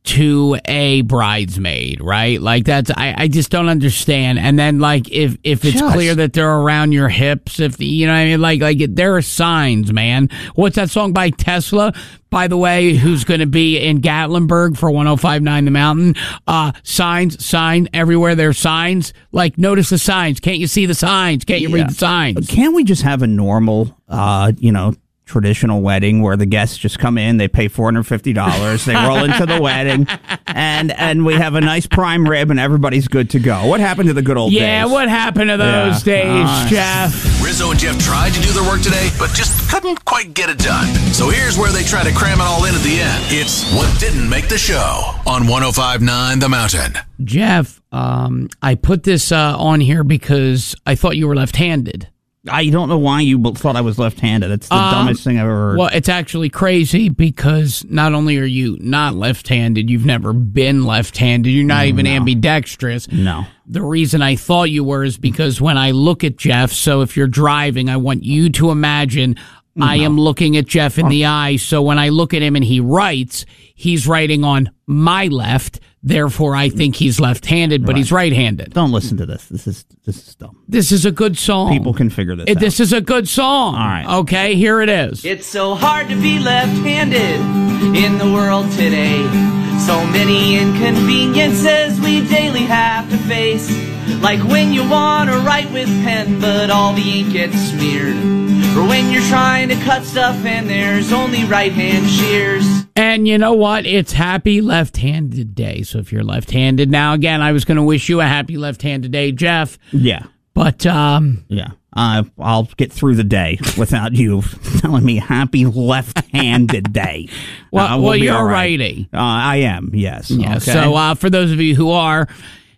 to a bridesmaid, right? Like that's I, I just don't understand. And then like if if it's Just. clear that they're around your hips, if you know what I mean, like like there are signs, man. What's that song by Tesla? By the way, who's going to be in Gatlinburg for one oh five point nine The Mountain? Uh, signs, sign everywhere. There's signs. Like notice the signs. Can't you see the signs? Can't you Yeah. read the signs? Can't we just have a normal, uh, you know, traditional wedding where the guests just come in, they pay four hundred fifty dollars, they roll into the wedding, and and we have a nice prime rib, and everybody's good to go. What happened to the good old Yeah, days? what happened to those Yeah. days, Uh, Jeff? Rizzo and Jeff tried to do their work today, but just couldn't quite get it done. So here's where they try to cram it all in at the end. It's What Didn't Make the Show on one oh five point nine The Mountain. Jeff, um, I put this uh, on here because I thought you were left-handed. I don't know why you thought I was left-handed. It's the Um, dumbest thing I've ever heard. Well, it's actually crazy because not only are you not left-handed, you've never been left-handed. You're not even No. ambidextrous. No. The reason I thought you were is because when I look at Jeff, so if you're driving, I want you to imagine I am looking at Jeff in the eye. So when I look at him and he writes, he's writing on my left. Therefore, I think he's left-handed, but Right. he's right-handed. Don't listen to this. This is this is dumb. This is a good song. People can figure this It- out. This is a good song. All right. Okay, here it is. It's so hard to be left-handed in the world today. So many inconveniences we daily have to face. Like when you want to write with pen, but all the ink gets smeared. Or when you're trying to cut stuff and there's only right-hand shears. And you know what? It's Happy Left-Handed Day. So if you're left-handed, now again, I was going to wish you a happy left-handed day, Jeff. Yeah. But, um... Yeah. Uh, I'll get through the day without you telling me happy left-handed day. Well, Uh, we'll well be you're all a right. righty. Uh, I am, yes. Yeah, Okay. so uh, for those of you who are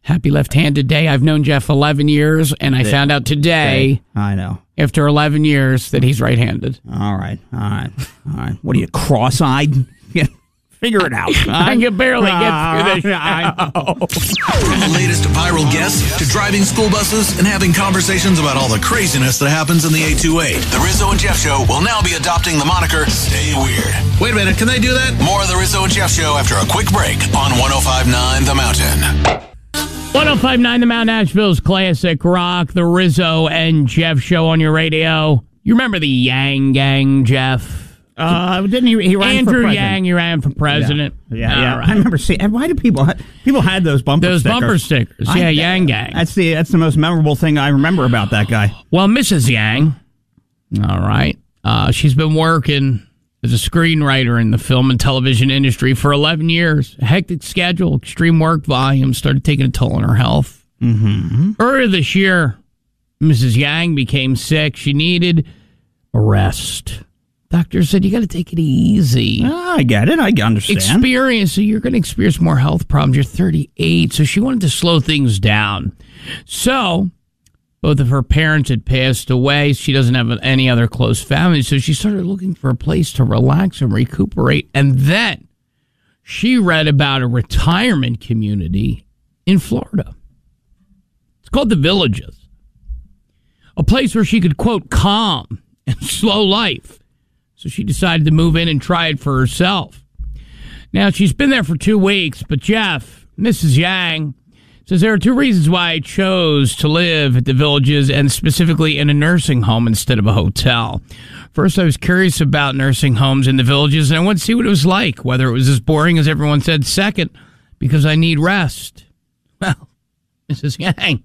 Happy Left-Handed Day. I've known Jeff eleven years, and I The- found out today, I know. after eleven years, that he's right-handed. All right, all right, all right. What are you, cross-eyed? Yeah, figure it out. I can barely get through this I know. From the latest viral guests to driving school buses and having conversations about all the craziness that happens in the eight two eight, the Rizzo and Jeff Show will now be adopting the moniker Stay Weird. Wait a minute, can they do that? More of the Rizzo and Jeff Show after a quick break on one oh five point nine The Mountain. one oh five point nine The Mountain, Asheville's classic rock, the Rizzo and Jeff Show on your radio. You remember the Yang Gang, Jeff? Uh, didn't he? He ran Andrew for president. Yang, he ran for president. Yeah, yeah. yeah. All right. I remember seeing. and Why do people? ha- People had those bumper Those stickers. bumper stickers. I- Yeah, Yang Gang. That's the that's the most memorable thing I remember about that guy. Well, Missus Yang, all right, uh, she's been working as a screenwriter in the film and television industry for eleven years. A hectic schedule, extreme work volume started taking a toll on her health. Mm-hmm. Earlier this year, Missus Yang became sick. She needed a rest. Doctor said, you got to take it easy. Ah, I get it. I understand. Experience, so you're going to experience more health problems. You're thirty-eight, so she wanted to slow things down. So, both of her parents had passed away. She doesn't have any other close family, so she started looking for a place to relax and recuperate. And then she read about a retirement community in Florida. It's called The Villages, a place where she could, quote, calm and slow life. So she decided to move in and try it for herself. Now, she's been there for two weeks, but Jeff, Missus Yang, says there are two reasons why I chose to live at the Villages and specifically in a nursing home instead of a hotel. First, I was curious about nursing homes in the Villages, and I wanted to see what it was like, whether it was as boring as everyone said. Second, because I need rest. Well, Missus Yang,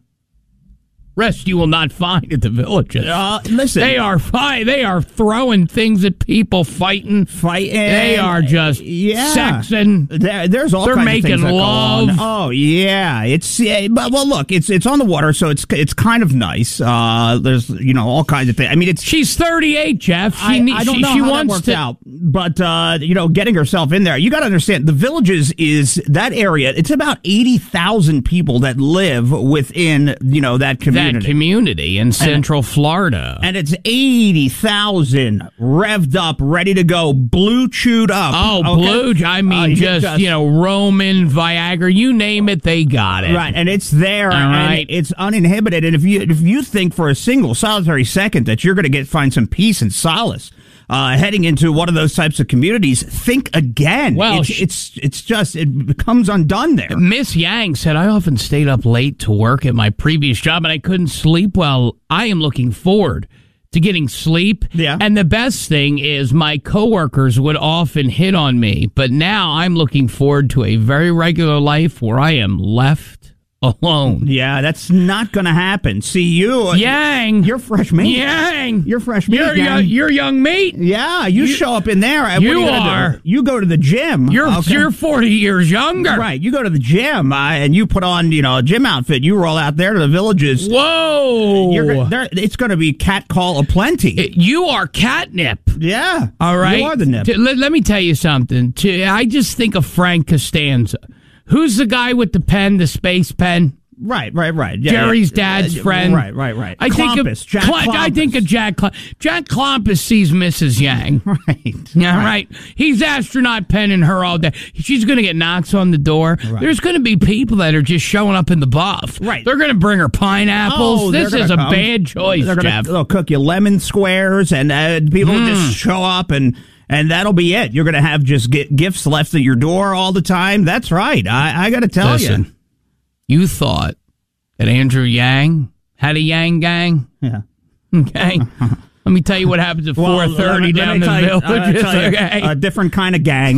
rest you will not find at the Villages. Uh, listen, They are fi- They are throwing things at people, fighting. Fighting. They are just Yeah. sexing. There, there's all They're kinds making of things that go love. on. Oh yeah, it's yeah, but well, look, it's it's on the water, so it's it's kind of nice. Uh, there's you know all kinds of things. I mean, it's She's thirty-eight, Jeff. She I, need- I don't she, know she how wants that works to. out, but uh, you know, getting herself in there, you got to understand. The Villages is that area. It's about eighty thousand people that live within you know that community. That community in Central Florida. And it's eighty thousand revved up, ready to go, blue chewed up. Oh, okay? blue. I mean, Uh, just, just- you know, Roman, Viagra, you name it, they got it. Right, and it's there, All and right. it's uninhibited. And if you if you think for a single solitary second that you're going to get find some peace and solace uh, heading into one of those types of communities, think again. Well, it's, sh- it's it's just it becomes undone there. Miss Yang said, I often stayed up late to work at my previous job and I couldn't sleep well. I am looking forward to getting sleep. Yeah. And the best thing is my coworkers would often hit on me, but now I'm looking forward to a very regular life where I am left alone. Yeah, that's not going to happen. See, you, Yang, you're fresh meat. Yang, You're fresh meat. you're, gang. young, you're young meat. Yeah, you, show up in there. and what you are you gonna are. Do? You go to the gym. You're okay? you're forty years younger. Right. You go to the gym uh, and you put on, you know, a gym outfit. You roll out there to the Villages. Whoa. You're, there, it's going to be cat call aplenty. You are catnip. Yeah. All right. You are the nip. T- let, let me tell you something. T- I just think of Frank Costanza. Who's the guy with the pen, the space pen? Right, right, right. Yeah, Jerry's yeah. dad's Uh, friend. Right, right, right. I think of Klompus, Jack Cl- I Klompus. think of Jack. Cl- Jack Klompus sees Missus Yang. Right. Yeah, right. He's astronaut penning her all day. She's going to get knocks on the door. Right. There's going to be people that are just showing up in the buff. Right. They're going to bring her pineapples. Oh, this they're is a gonna come. bad choice, They're gonna, Jeff. They'll cook you lemon squares, and uh, people will Mm. just show up, and and that'll be it. You're going to have just get gifts left at your door all the time. That's right. I, I got to tell Listen, you thought that Andrew Yang had a Yang gang? you. Yeah. Okay. Let me tell you what happens at Well, four thirty let me- let down me the tell you- village. I'll tell you, Okay. a different kind of gang.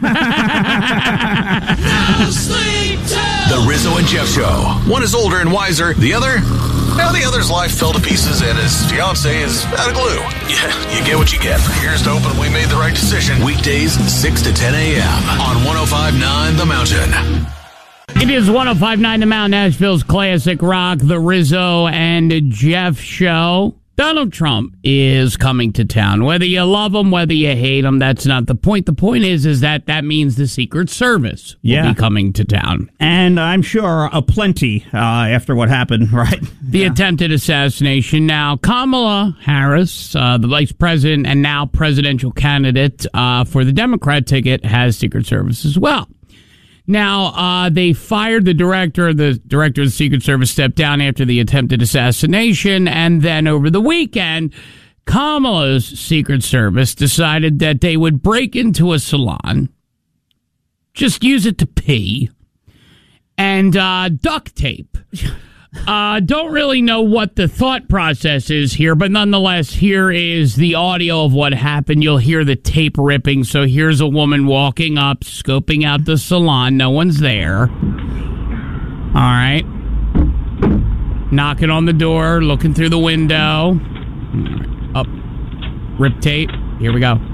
The Rizzo and Jeff Show. One is older and wiser. The other? Well, the other's life fell to pieces and his fiance is out of glue. Yeah, you get what you get. Here's to hoping we made the right decision. Weekdays, six to ten a.m. on one oh five point nine The Mountain. It is one oh five point nine The Mountain, Asheville's classic rock, the Rizzo and Jeff Show. Donald Trump is coming to town. Whether you love him, whether you hate him, that's not the point. The point is, is that that means the Secret Service will Yeah. be coming to town. And I'm sure a plenty uh, after what happened, right? The attempted assassination. Now, Kamala Harris, uh, the vice president and now presidential candidate uh, for the Democrat ticket, has Secret Service as well. Now, uh, they fired the director. The director of the Secret Service stepped down after the attempted assassination. And then over the weekend, Kamala's Secret Service decided that they would break into a salon, just use it to pee, and uh, duct tape. Uh, don't really know what the thought process is here, but nonetheless, here is the audio of what happened. You'll hear the tape ripping. So here's a woman walking up, scoping out the salon. No one's there. All right. Knocking on the door, looking through the window. Up. Rip tape. Here we go.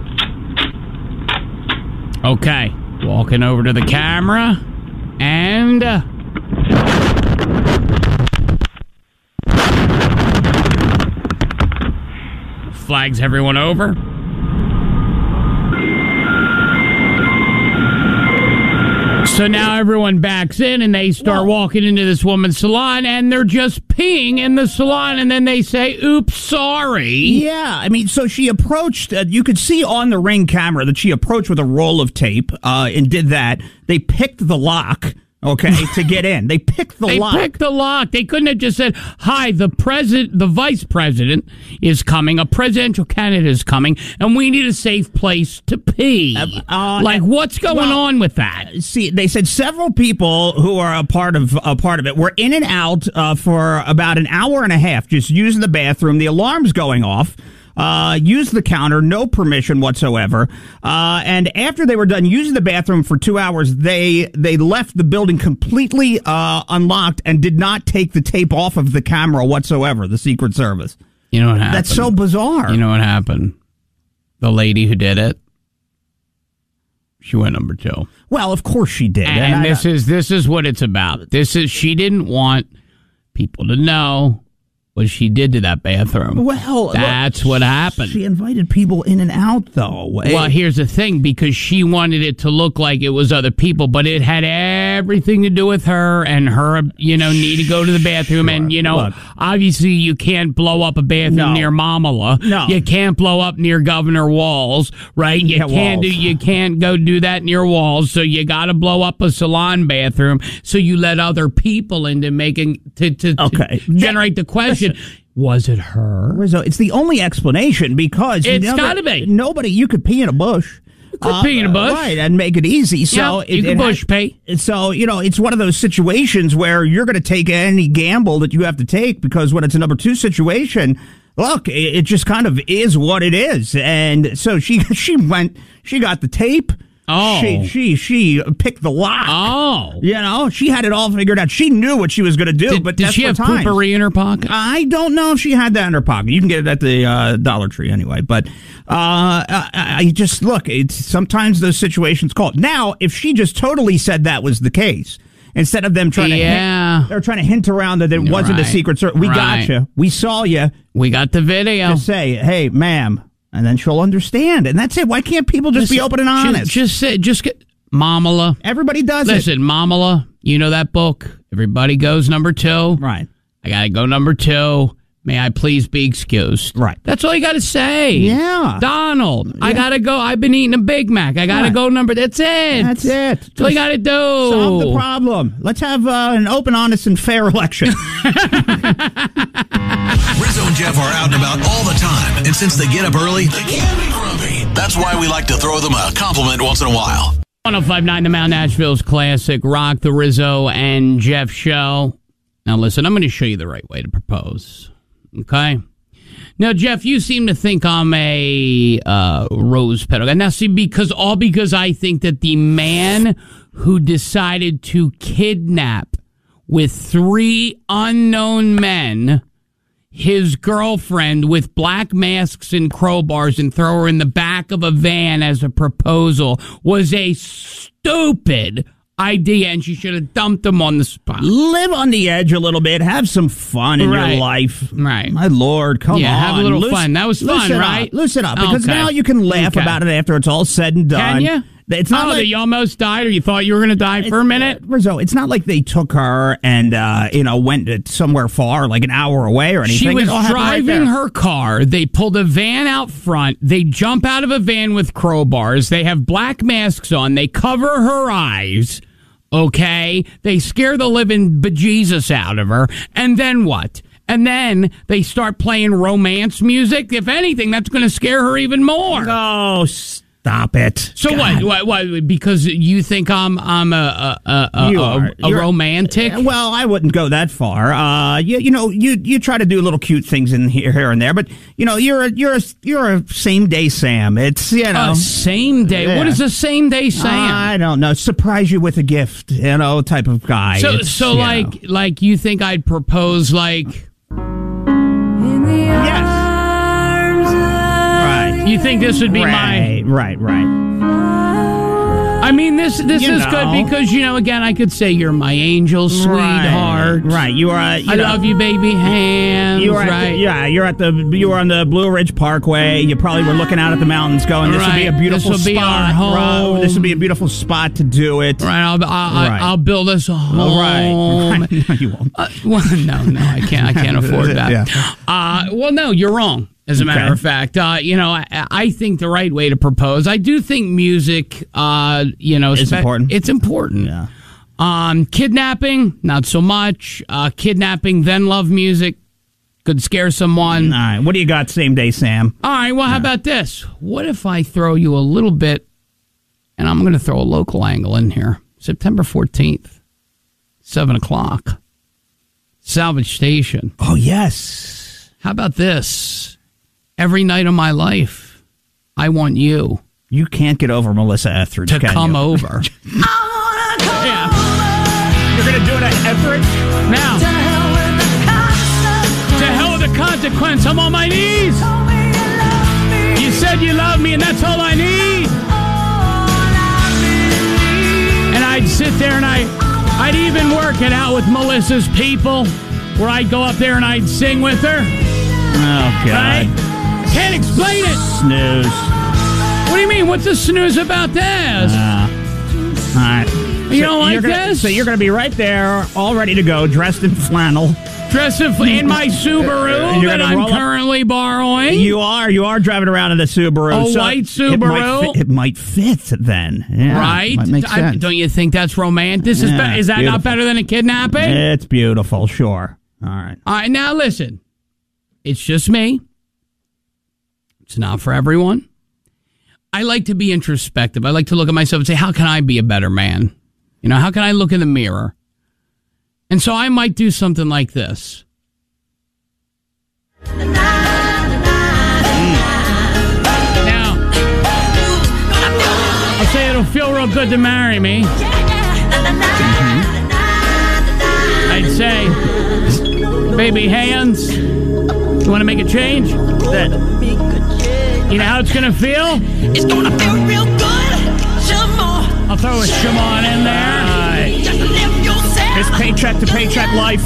Okay. Walking over to the camera. And... Uh, flags everyone over. So now everyone backs in and they start walking into this woman's salon and they're just peeing in the salon and then they say, oops, sorry. Yeah, I mean, so she approached, uh, you could see on the Ring camera that she approached with a roll of tape uh, and did that. They picked the lock. Okay, to get in. They picked the they lock. They picked the lock. They couldn't have just said, hi, the president, the vice president is coming, a presidential candidate is coming, and we need a safe place to pee. Uh, uh, like, what's going well, on with that? See, they said several people who are a part of a part of it were in and out uh, for about an hour and a half, just using the bathroom. The alarm's going off. Uh, use the counter, no permission whatsoever. Uh, and after they were done using the bathroom for two hours, they they left the building completely uh, unlocked and did not take the tape off of the camera whatsoever, the Secret Service. You know what happened? That's so bizarre. You know what happened? The lady who did it, she went number two. Well, of course she did. And, and this I, is this is what it's about. This is she didn't want people to know what she did to that bathroom. Well, that's look, what happened. She invited people in and out, though. Well, here's the thing, because she wanted it to look like it was other people, but it had everything to do with her and her, you know, need to go to the bathroom. Sure. And, you know, look, obviously you can't blow up a bathroom no. near Mamala. No. You can't blow up near Governor Walls, right? You yeah, can't Walls. do. You can't go do that near Walls. So you got to blow up a salon bathroom. So you let other people into making to to, okay. to generate the question. Was it her? Rizzo, it's the only explanation because it's you know, got to be. Nobody, you could pee in a bush. You could uh, pee in a bush. Right, and make it easy. So yep, you it, can it bush has, pee. So, you know, it's one of those situations where you're going to take any gamble that you have to take because when it's a number two situation, look, it, it just kind of is what it is. And so she she went, she got the tape. Oh. She, she, she picked the lock. Oh. You know, she had it all figured out. She knew what she was going to do. Did, but did she have times. poopery in her pocket? I don't know if she had that in her pocket. You can get it at the uh, Dollar Tree anyway. But uh, I, I just, look, it's sometimes those situations call. Now, if she just totally said that was the case, instead of them trying yeah. to hint, they're trying to hint around that it You're wasn't right. a secret service. We right. got you. We saw you. We got the video. Just say, hey, ma'am. And then she'll understand. And that's it. Why can't people just Listen, be open and honest? Just, just say, just get... Mamala. Everybody does Listen, it. Listen, Mamala, you know that book? Everybody goes number two. Right. I got to go number two. May I please be excused? Right. That's all you got to say. Yeah. Donald, yeah. I got to go. I've been eating a Big Mac. I got to right. go number... That's it. That's it. That's all you got to do. Solve the problem. Let's have uh, an open, honest, and fair election. Rizzo and Jeff are out and about all the time. And since they get up early, they can be grumpy. That's why we like to throw them a compliment once in a while. one oh five point nine The Mount, Nashville's classic rock, the Rizzo and Jeff show. Now, listen, I'm going to show you the right way to propose. Okay? Now, Jeff, you seem to think I'm a uh, rose petal guy. Now, see, because all because I think that the man who decided to kidnap with three unknown men his girlfriend with black masks and crowbars and throw her in the back of a van as a proposal was a stupid idea, and she should have dumped him on the spot. Live on the edge a little bit. Have some fun in Right. your life. Right. My Lord, come Yeah, on. have a little Loose- fun. That was fun, loosen right? Up. Loosen up. Because Okay. now you can laugh Okay. about it after it's all said and done. Can you? It's not oh, like that you almost died, or you thought you were going to die for a minute? Rizzo, it's not like they took her and, uh, you know, went to somewhere far, like an hour away or anything. She was It all happened right driving there. her car. They pulled a van out front. They jump out of a van with crowbars. They have black masks on. They cover her eyes. Okay? They scare the living bejesus out of her. And then what? And then they start playing romance music. If anything, that's going to scare her even more. Oh, stop it. So God. what, what? What? Because you think I'm I'm a a, a, a, You a, are. a You're- romantic? Well, I wouldn't go that far. Uh, you, you know, you you try to do little cute things in here, here and there, but you know, you're a you're a you're a same day Sam. It's you know, A same day. Yeah. What is a same day Sam? I don't know. Surprise you with a gift, you know, type of guy. So, It's, so you like, know. like you think I'd propose like? Yes. Right. You think this would be right, my? Right. Right. I mean, this this You is know. good because you know, again, I could say you're my angel, sweetheart. Right. Right. You are. Uh, you I know, love you, baby hands. You were at right? the, yeah, you're at the you were on the Blue Ridge Parkway. You probably were looking out at the mountains, going, "This would be a Right. beautiful This will be spot. our home. Right. This would be a beautiful spot to do it." Right. I'll I'll, Right. I'll build us a home. Well, right. No, you won't. Uh, well, no, no, I can't. I can't afford that. Yeah. Uh, well, no, you're wrong. As a matter Okay. of fact, uh, you know, I, I think the right way to propose. I do think music, uh, you know, It's important. It's important. Yeah. Um, kidnapping, not so much. Uh, kidnapping, then love music, could scare someone. All right. What do you got, same day, Sam? All right. Well, how about this? What if I throw you a little bit, and I'm going to throw a local angle in here. September fourteenth, seven o'clock, Salvage Station. Oh yes. How about this? Every night of my life, I want you You can't get over Melissa Etheridge, to can come you? over. Yeah. You're gonna do it at Etheridge? Now, to hell with the consequence. I'm on my knees. You said you love me, and that's all I need. And I'd sit there, and I, I'd even work it out with Melissa's people, where I'd go up there and I'd sing with her. Oh God. Right? Can't explain it. Snooze. What do you mean? What's the snooze about this? Uh, all right. You don't like you're gonna, this? So you're going to be right there, all ready to go, dressed in flannel. Dressed in in my Subaru You're that gonna I'm roll up- currently borrowing. You are. You are driving around in the Subaru. A so white It might, Subaru. fit, it might fit then. Yeah, Right? Might make I- sense. don't you think that's romantic? This is, Yeah, be- is that beautiful. not better than a kidnapping? It's beautiful, sure. All right. All right, now listen. It's just me. It's not for everyone. I like to be introspective. I like to look at myself and say, how can I be a better man? You know, how can I look in the mirror? And so I might do something like this. Now, I'll say it'll feel real good to marry me. I'd say, baby hands, you want to make a change? That, you know how it's going to feel? It's gonna feel real good. Some more. I'll throw a Shimon in there. Just live yourself. It's paycheck to paycheck life.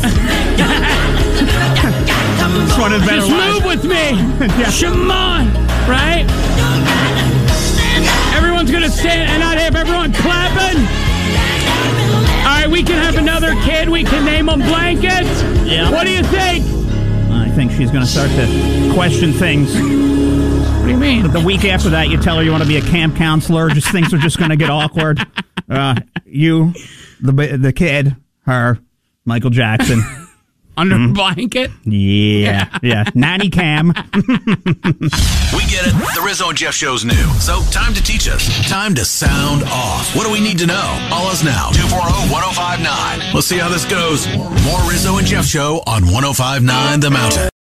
It's one of the better Just lives. move with me. Yeah. Shimon, right? Everyone's going to stand, and I'd have everyone clapping. All right, we can have another kid. We can name him Blanket. Yeah. What do you think? I think she's going to start to question things. What do you mean? The week after that, you tell her you want to be a camp counselor. Just things are just going to get awkward. Uh, you, the the kid, her, Michael Jackson. Under Mm-hmm. a blanket? Yeah, yeah. Nanny cam. We get it. The Rizzo and Jeff show's new. So time to teach us. Time to sound off. What do we need to know? Call us now. two four zero, one zero five nine. Let's see how this goes. More Rizzo and Jeff show on one oh five nine The Mountain.